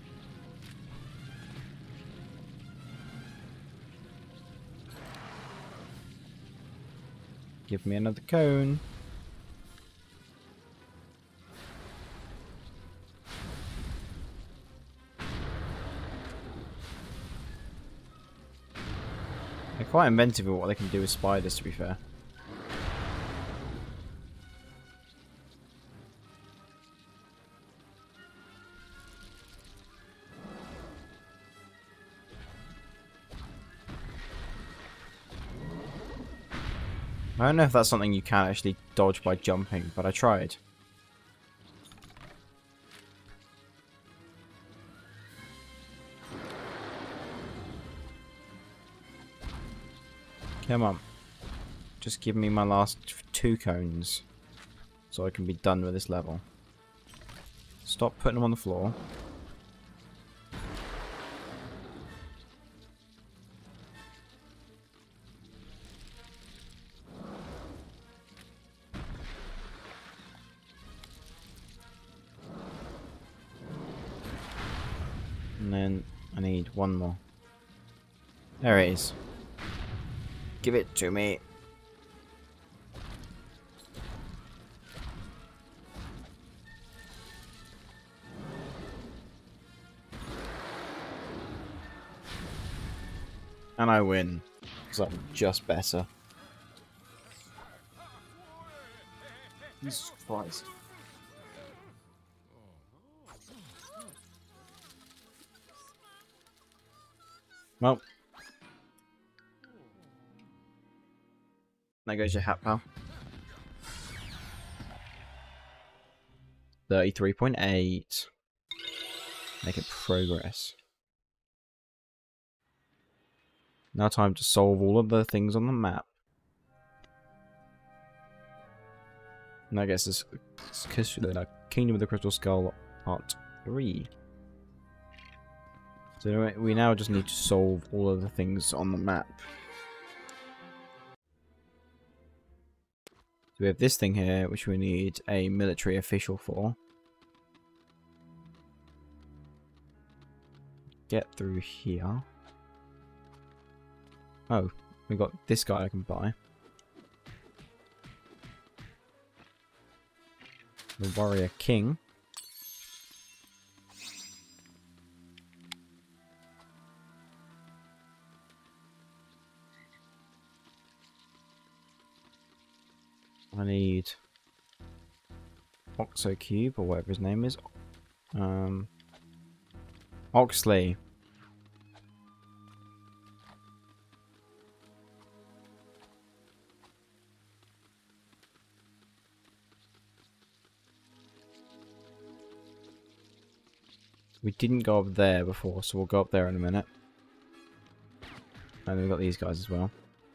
Give me another cone. They're quite inventive with what they can do with spiders, to be fair. I don't know if that's something you can actually dodge by jumping, but I tried. Come on. Just give me my last two cones, so I can be done with this level. Stop putting them on the floor. And then I need one more. There it is. Give it to me. And I win. Because I'm just better. Jesus Christ. Well. There goes your hat, pal. thirty-three point eight. Making progress. Now time to solve all of the things on the map. And I guess it's, it's Kingdom of the Crystal Skull Part three. So we now just need to solve all of the things on the map. So we have this thing here, which we need a military official for. Get through here. Oh, we got this guy I can buy. The Warrior King. I need Oxo Cube, or whatever his name is. Um, Oxley. We didn't go up there before, so we'll go up there in a minute. And we've got these guys as well.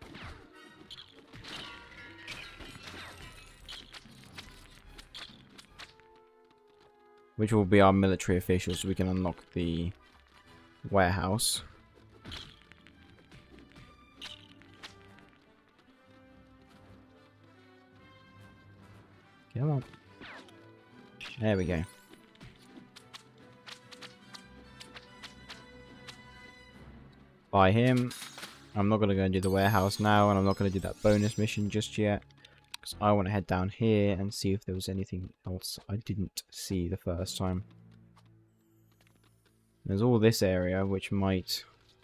Which will be our military officials, so we can unlock the warehouse. Come on. There we go. Buy him. I'm not going to go and do the warehouse now, and I'm not going to do that bonus mission just yet. Because I want to head down here and see if there was anything else I didn't see the first time. There's all this area, which might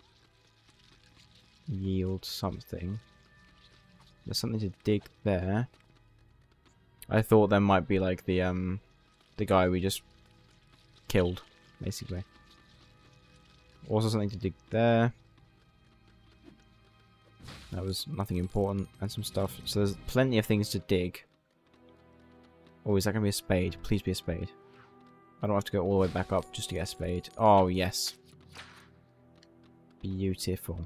yield something. There's something to dig there. I thought there might be like the um the guy we just killed, basically. Also something to dig there. That was nothing important, and some stuff. So there's plenty of things to dig. Oh, is that going to be a spade? Please be a spade. I don't have to go all the way back up just to get a spade. Oh, yes. Beautiful.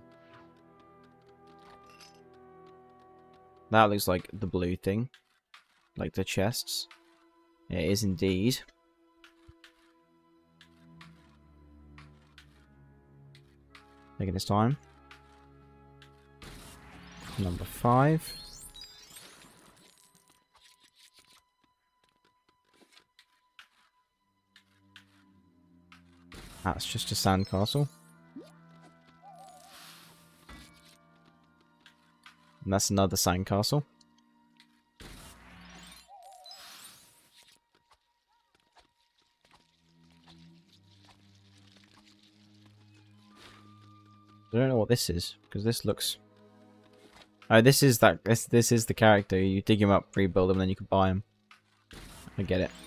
That looks like the blue thing. Like the chests. It is indeed. Taking this time. Number five. That's just a sandcastle. And that's another sandcastle. I don't know what this is, because this looks... Oh, this is that. This this is the character. You dig him up, rebuild him, and then you can buy him. I get it.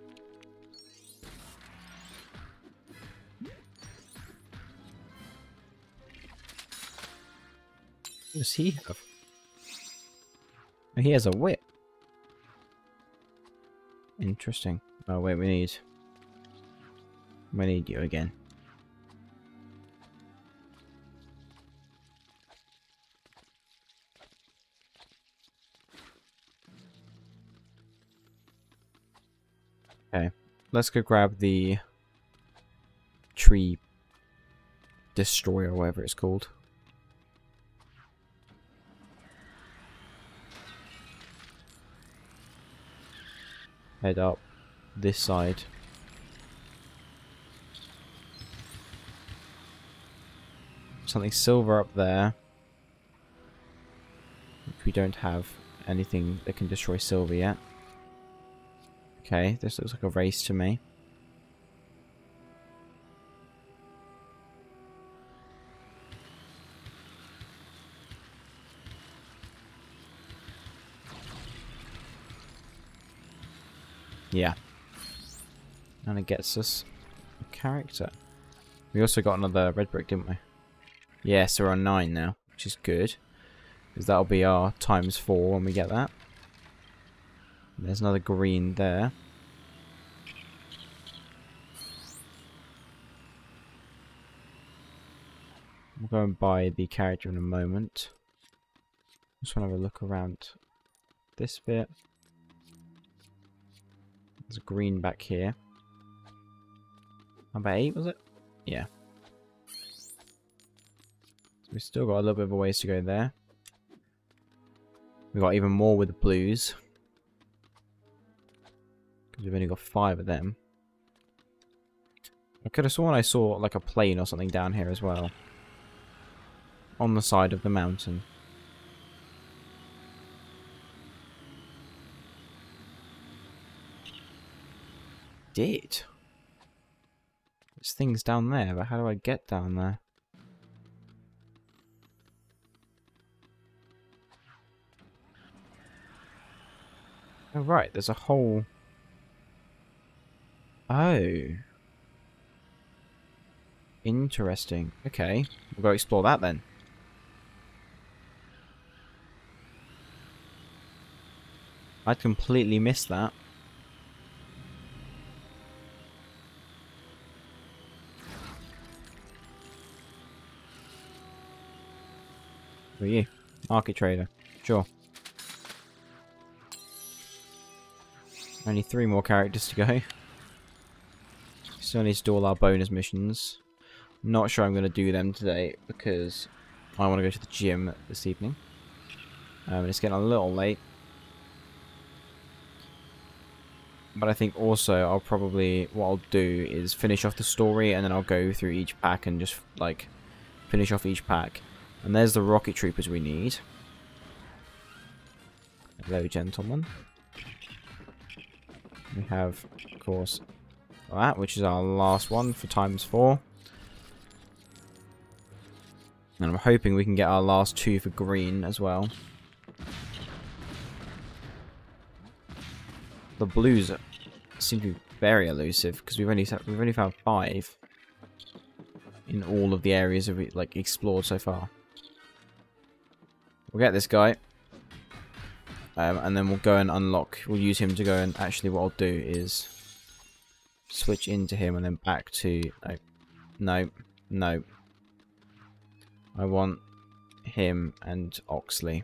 What does he have? Oh, he has a whip. Interesting. Oh wait, we need... We need you again. Okay, let's go grab the tree destroyer, whatever it's called. Head up this side. Something silver up there. We don't have anything that can destroy silver yet. Okay, this looks like a race to me. Yeah. And it gets us a character. We also got another red brick, didn't we? Yeah, so we're on nine now, which is good. Because that'll be our times four when we get that. There's another green there. We'll go and buy the character in a moment. Just want to have a look around this bit. There's a green back here. Number eight, was it? Yeah. So we've still got a little bit of a ways to go there. We've got even more with the blues. Because we've only got five of them. I could have sworn I saw like a plane or something down here as well. On the side of the mountain. Did. There's things down there, but how do I get down there? Oh right, there's a whole... Oh. Interesting. Okay, we'll go explore that then. I'd completely missed that. Who are you? Market trader. Sure. Only three more characters to go. Still need to do all our bonus missions. Not sure I'm going to do them today because I want to go to the gym this evening. Um, and it's getting a little late. But I think also I'll probably, what I'll do is finish off the story and then I'll go through each pack and just like finish off each pack. And there's the rocket troopers we need. Hello, gentlemen. We have, of course, that, which is our last one for times four. And I'm hoping we can get our last two for green as well. The blues seem to be very elusive because we've only we've only found five in all of the areas that we like explored so far. We'll get this guy, um, and then we'll go and unlock. We'll use him to go and actually what I'll do is switch into him and then back to no, no, no. I want him and Oxley,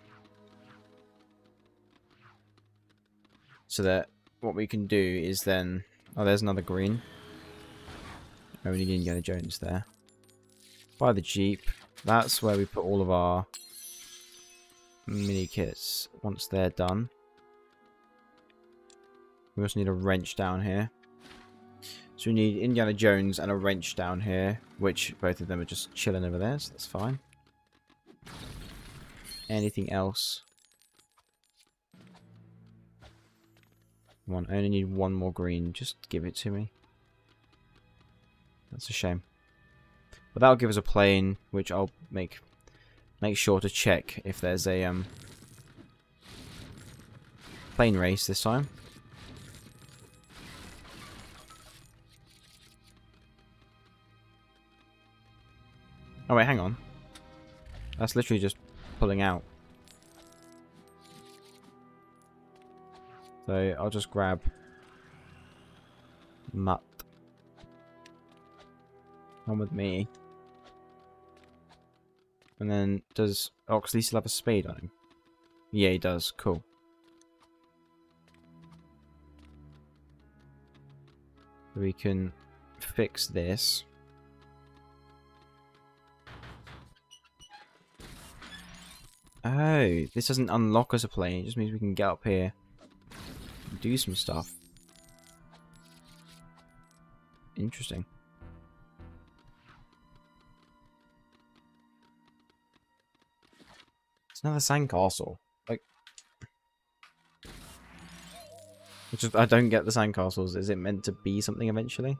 so that what we can do is then... Oh, there's another green. Oh, we need Indiana Jones there. Buy the Jeep. That's where we put all of our mini kits once they're done. We also need a wrench down here. So we need Indiana Jones and a wrench down here, which both of them are just chilling over there, so that's fine. Anything else? Come on, I only need one more green. Just give it to me. That's a shame. But that'll give us a plane, which I'll make make sure to check if there's a um plane race this time. Oh wait, hang on. That's literally just pulling out. So I'll just grab Mutt. Come with me. And then does Oxley still have a spade on him? Yeah, he does. Cool. We can fix this. Oh, this doesn't unlock us a plane. It just means we can get up here and do some stuff. Interesting. It's another sandcastle. Like, which is, I don't get the sandcastles. Is it meant to be something eventually?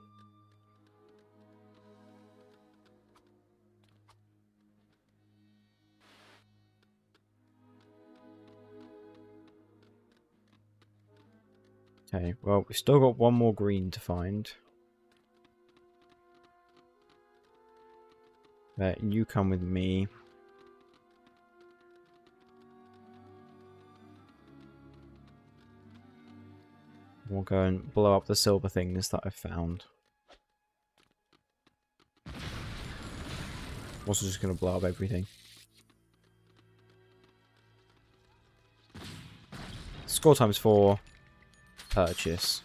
Okay, well, we've still got one more green to find. Right, you come with me. We'll go and blow up the silver things that I found. Also just going to blow up everything. Score times four. Purchase.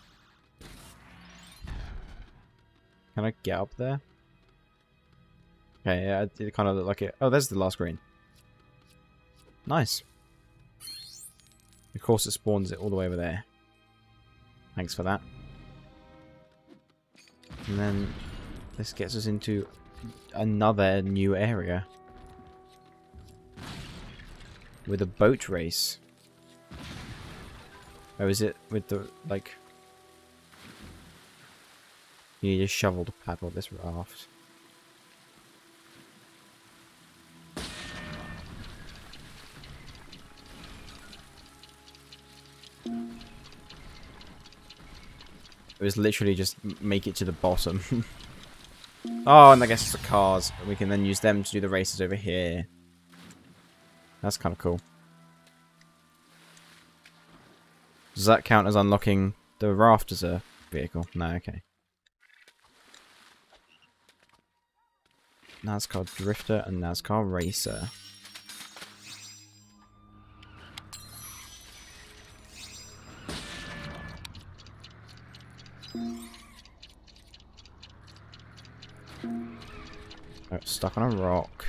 Can I get up there? Okay, yeah, it kind of looked like it. Oh, there's the last green. Nice. Of course it spawns it all the way over there. Thanks for that. And then this gets us into another new area. With a boat race. Oh, is it with the, like... You need a shovel to paddle this raft. It was literally just make it to the bottom. Oh, and I guess it's the cars. We can then use them to do the races over here. That's kind of cool. Does that count as unlocking the raft as a vehicle? No, okay. NASCAR Drifter and NASCAR Racer. Oh, it's stuck on a rock.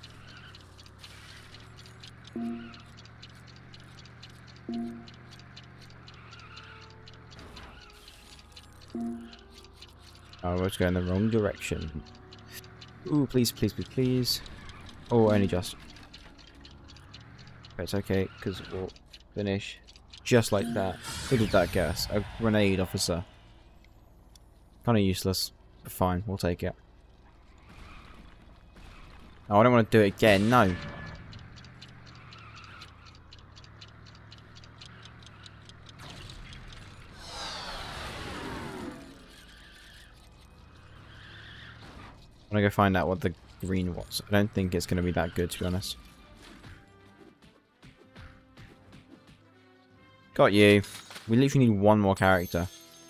Oh, we're going the wrong direction. Ooh, please, please, please, please. Oh, only just. But it's okay, because we'll finish just like that. Who did that get us? A grenade officer. Kind of useless, but fine, we'll take it. Oh, I don't want to do it again, no. I'm gonna go find out what the green was. I don't think it's gonna be that good, to be honest. Got you. We literally need one more character.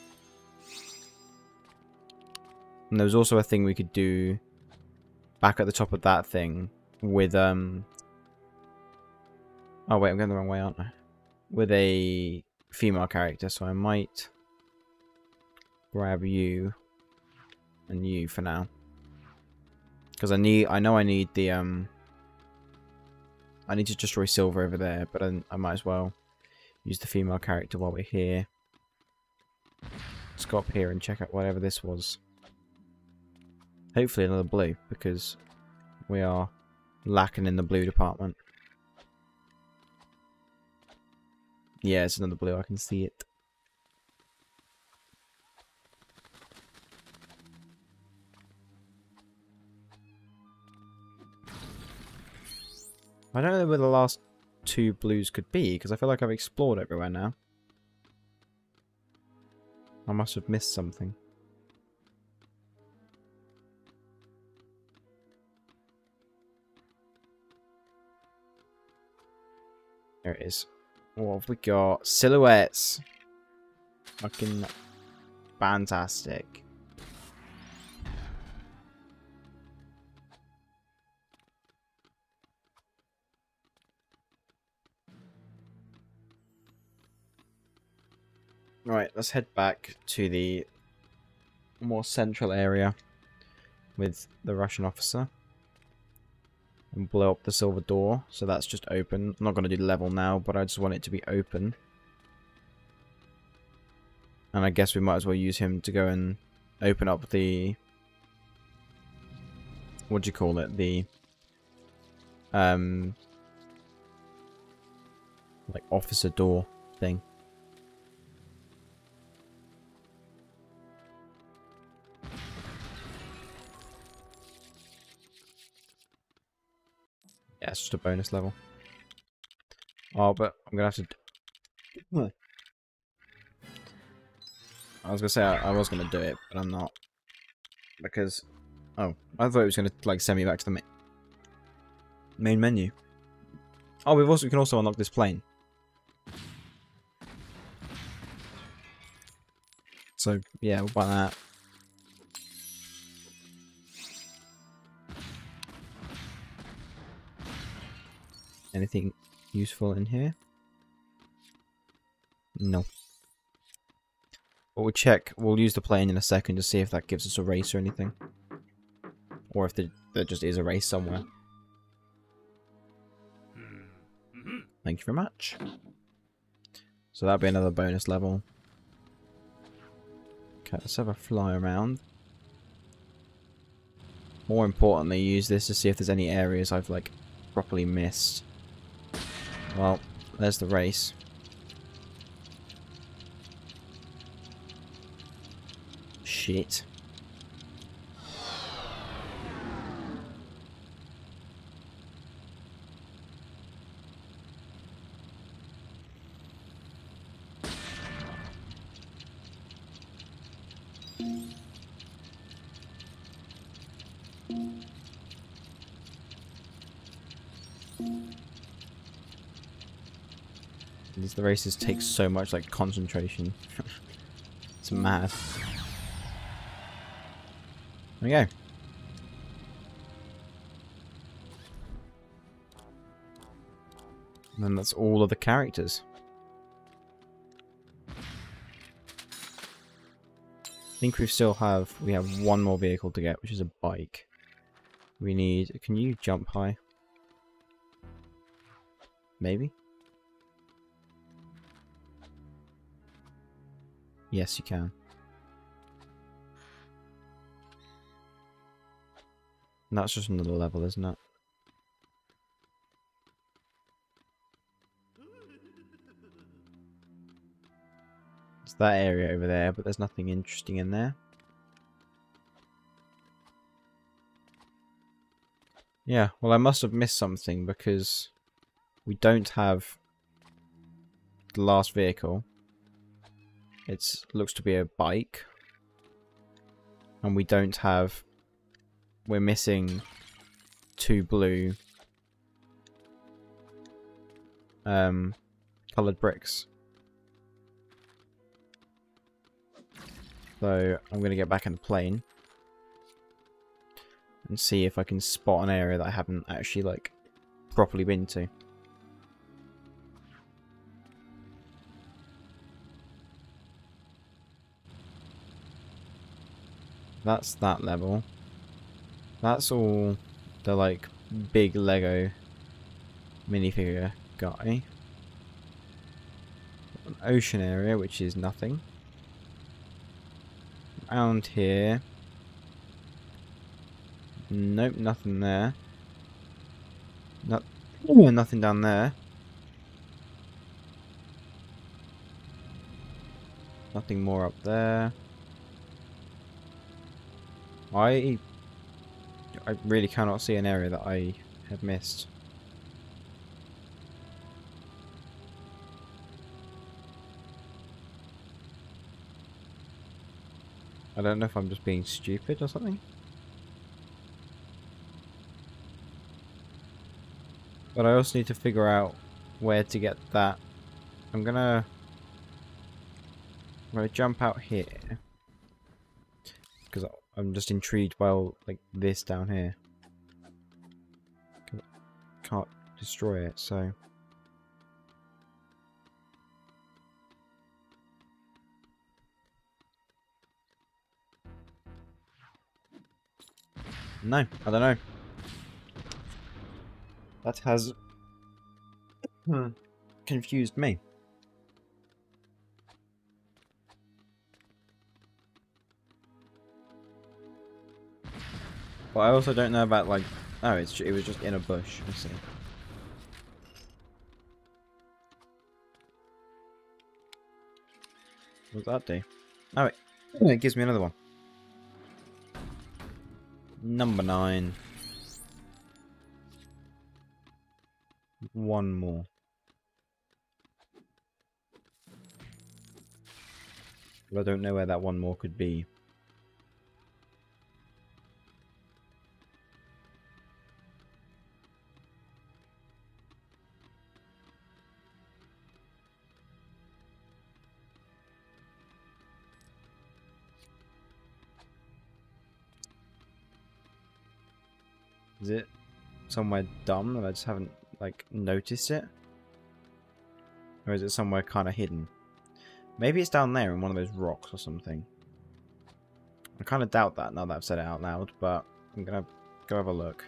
And there was also a thing we could do back at the top of that thing with, um... Oh wait, I'm going the wrong way, aren't I? With a female character, so I might grab you and you for now. Because I need, I know I need the, um... I need to destroy Silver over there, but I, I might as well use the female character while we're here. Let's go up here and check out whatever this was. Hopefully another blue, because we are lacking in the blue department. Yeah, it's another blue, I can see it. I don't know where the last two blues could be, because I feel like I've explored everywhere now. I must have missed something. There it is. What have we got? Silhouettes. Fucking fantastic. Right, let's head back to the more central area with the Russian officer. And blow up the silver door, so that's just open. I'm not going to do the level now, but I just want it to be open. And I guess we might as well use him to go and open up the... what do you call it? The... Um... like, officer door thing. Yeah, it's just a bonus level. Oh, but I'm gonna have to... I was gonna say I, I was gonna do it, but I'm not. Because... oh, I thought it was gonna, like, send me back to the ma main menu. Oh, we've also, we can also unlock this plane. So, yeah, we'll buy that. Anything useful in here? No. But we'll check. We'll use the plane in a second to see if that gives us a race or anything. Or if there, there just is a race somewhere. Thank you very much. So that'll be another bonus level. Okay, let's have a fly around. More importantly, use this to see if there's any areas I've, like, properly missed. Well, there's the race. Shit. These the races take so much like concentration. It's mad. There we go. And then that's all of the characters. I think we still have we have one more vehicle to get, which is a bike. We need. Can you jump high? Maybe. Yes, you can. And that's just another level, isn't it? It's that area over there, but there's nothing interesting in there. Yeah, well, I must have missed something because we don't have the last vehicle. It looks to be a bike. And we don't have... we're missing two blue um, coloured bricks. So I'm going to get back in the plane and see if I can spot an area that I haven't actually like properly been to. That's that level. That's all the like big Lego minifigure guy. An ocean area, which is nothing. Around here. Nope, nothing there. Not, nothing down there. Nothing more up there. I I really cannot see an area that I have missed. I don't know if I'm just being stupid or something. But I also need to figure out where to get that. I'm gonna... I'm gonna jump out here. Because I'm just intrigued by all, like, this down here. Can't destroy it, so... No, I don't know. That has hmm, confused me. But I also don't know about, like... Oh, it's, it was just in a bush. I see. What does that do? Oh, it, it gives me another one. Number nine. One more. But I don't know where that one more could be. Is it somewhere dumb that I just haven't, like, noticed it? Or is it somewhere kind of hidden? Maybe it's down there in one of those rocks or something. I kind of doubt that now that I've said it out loud, but I'm gonna go have a look.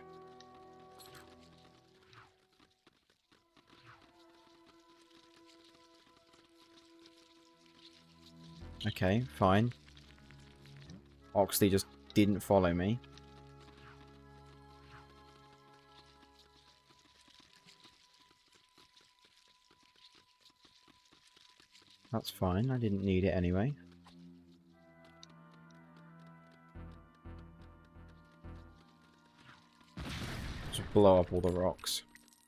Okay, fine. Oxley just didn't follow me. That's fine, I didn't need it anyway. Just blow up all the rocks.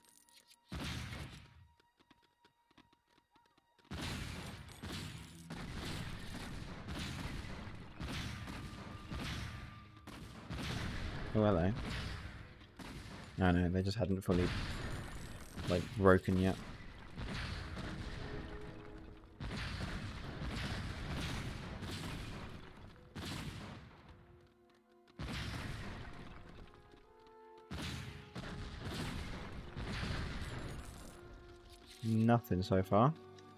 Oh, hello. No, no, they just hadn't fully, like, broken yet. Nothing so far.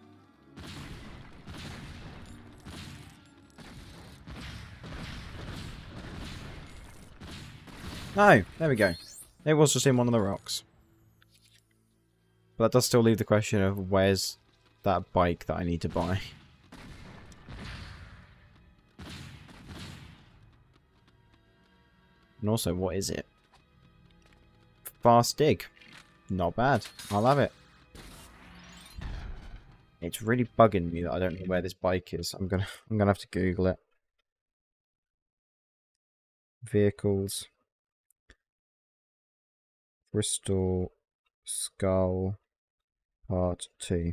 Oh, there we go. It was just in one of the rocks. But that does still leave the question of where's that bike that I need to buy. And also, what is it? Fast dig. Not bad. I'll have it. It's really bugging me that I don't know where this bike is. I'm gonna I'm gonna have to Google it. Vehicles. Bristol Skull Part two.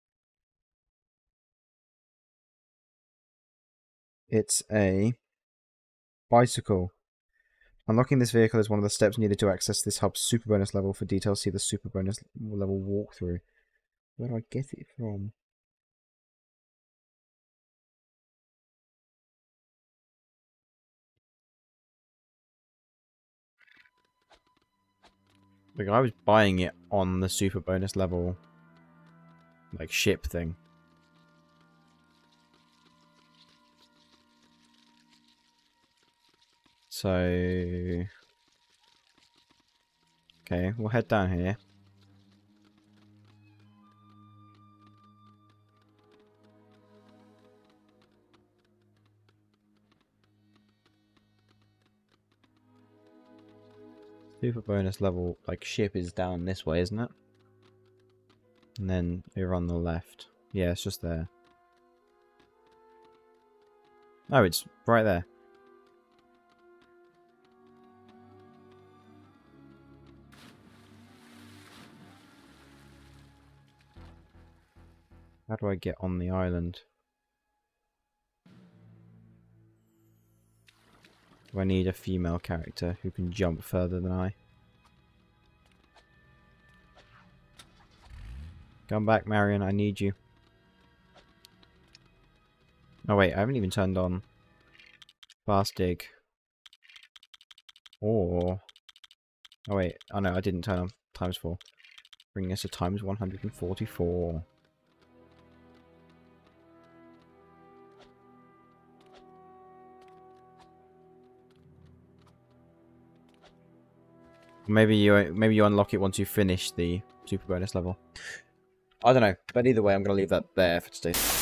It's a bicycle. Unlocking this vehicle is one of the steps needed to access this hub's super bonus level. For details, see the super bonus level walkthrough. Where do I get it from? The guy was buying it on the super bonus level, like, ship thing. So... Okay, we'll head down here. Super bonus level, like, ship is down this way, isn't it? And then over on the left. Yeah, it's just there. Oh, it's right there. How do I get on the island? Do I need a female character who can jump further than I? Come back, Marion, I need you. Oh wait, I haven't even turned on fast dig. Or... Oh wait, oh no, I didn't turn on times four. Bring us to times one hundred forty-four. Maybe you maybe you unlock it once you finish the super bonus level. I don't know, but either way, I'm going to leave that there for today.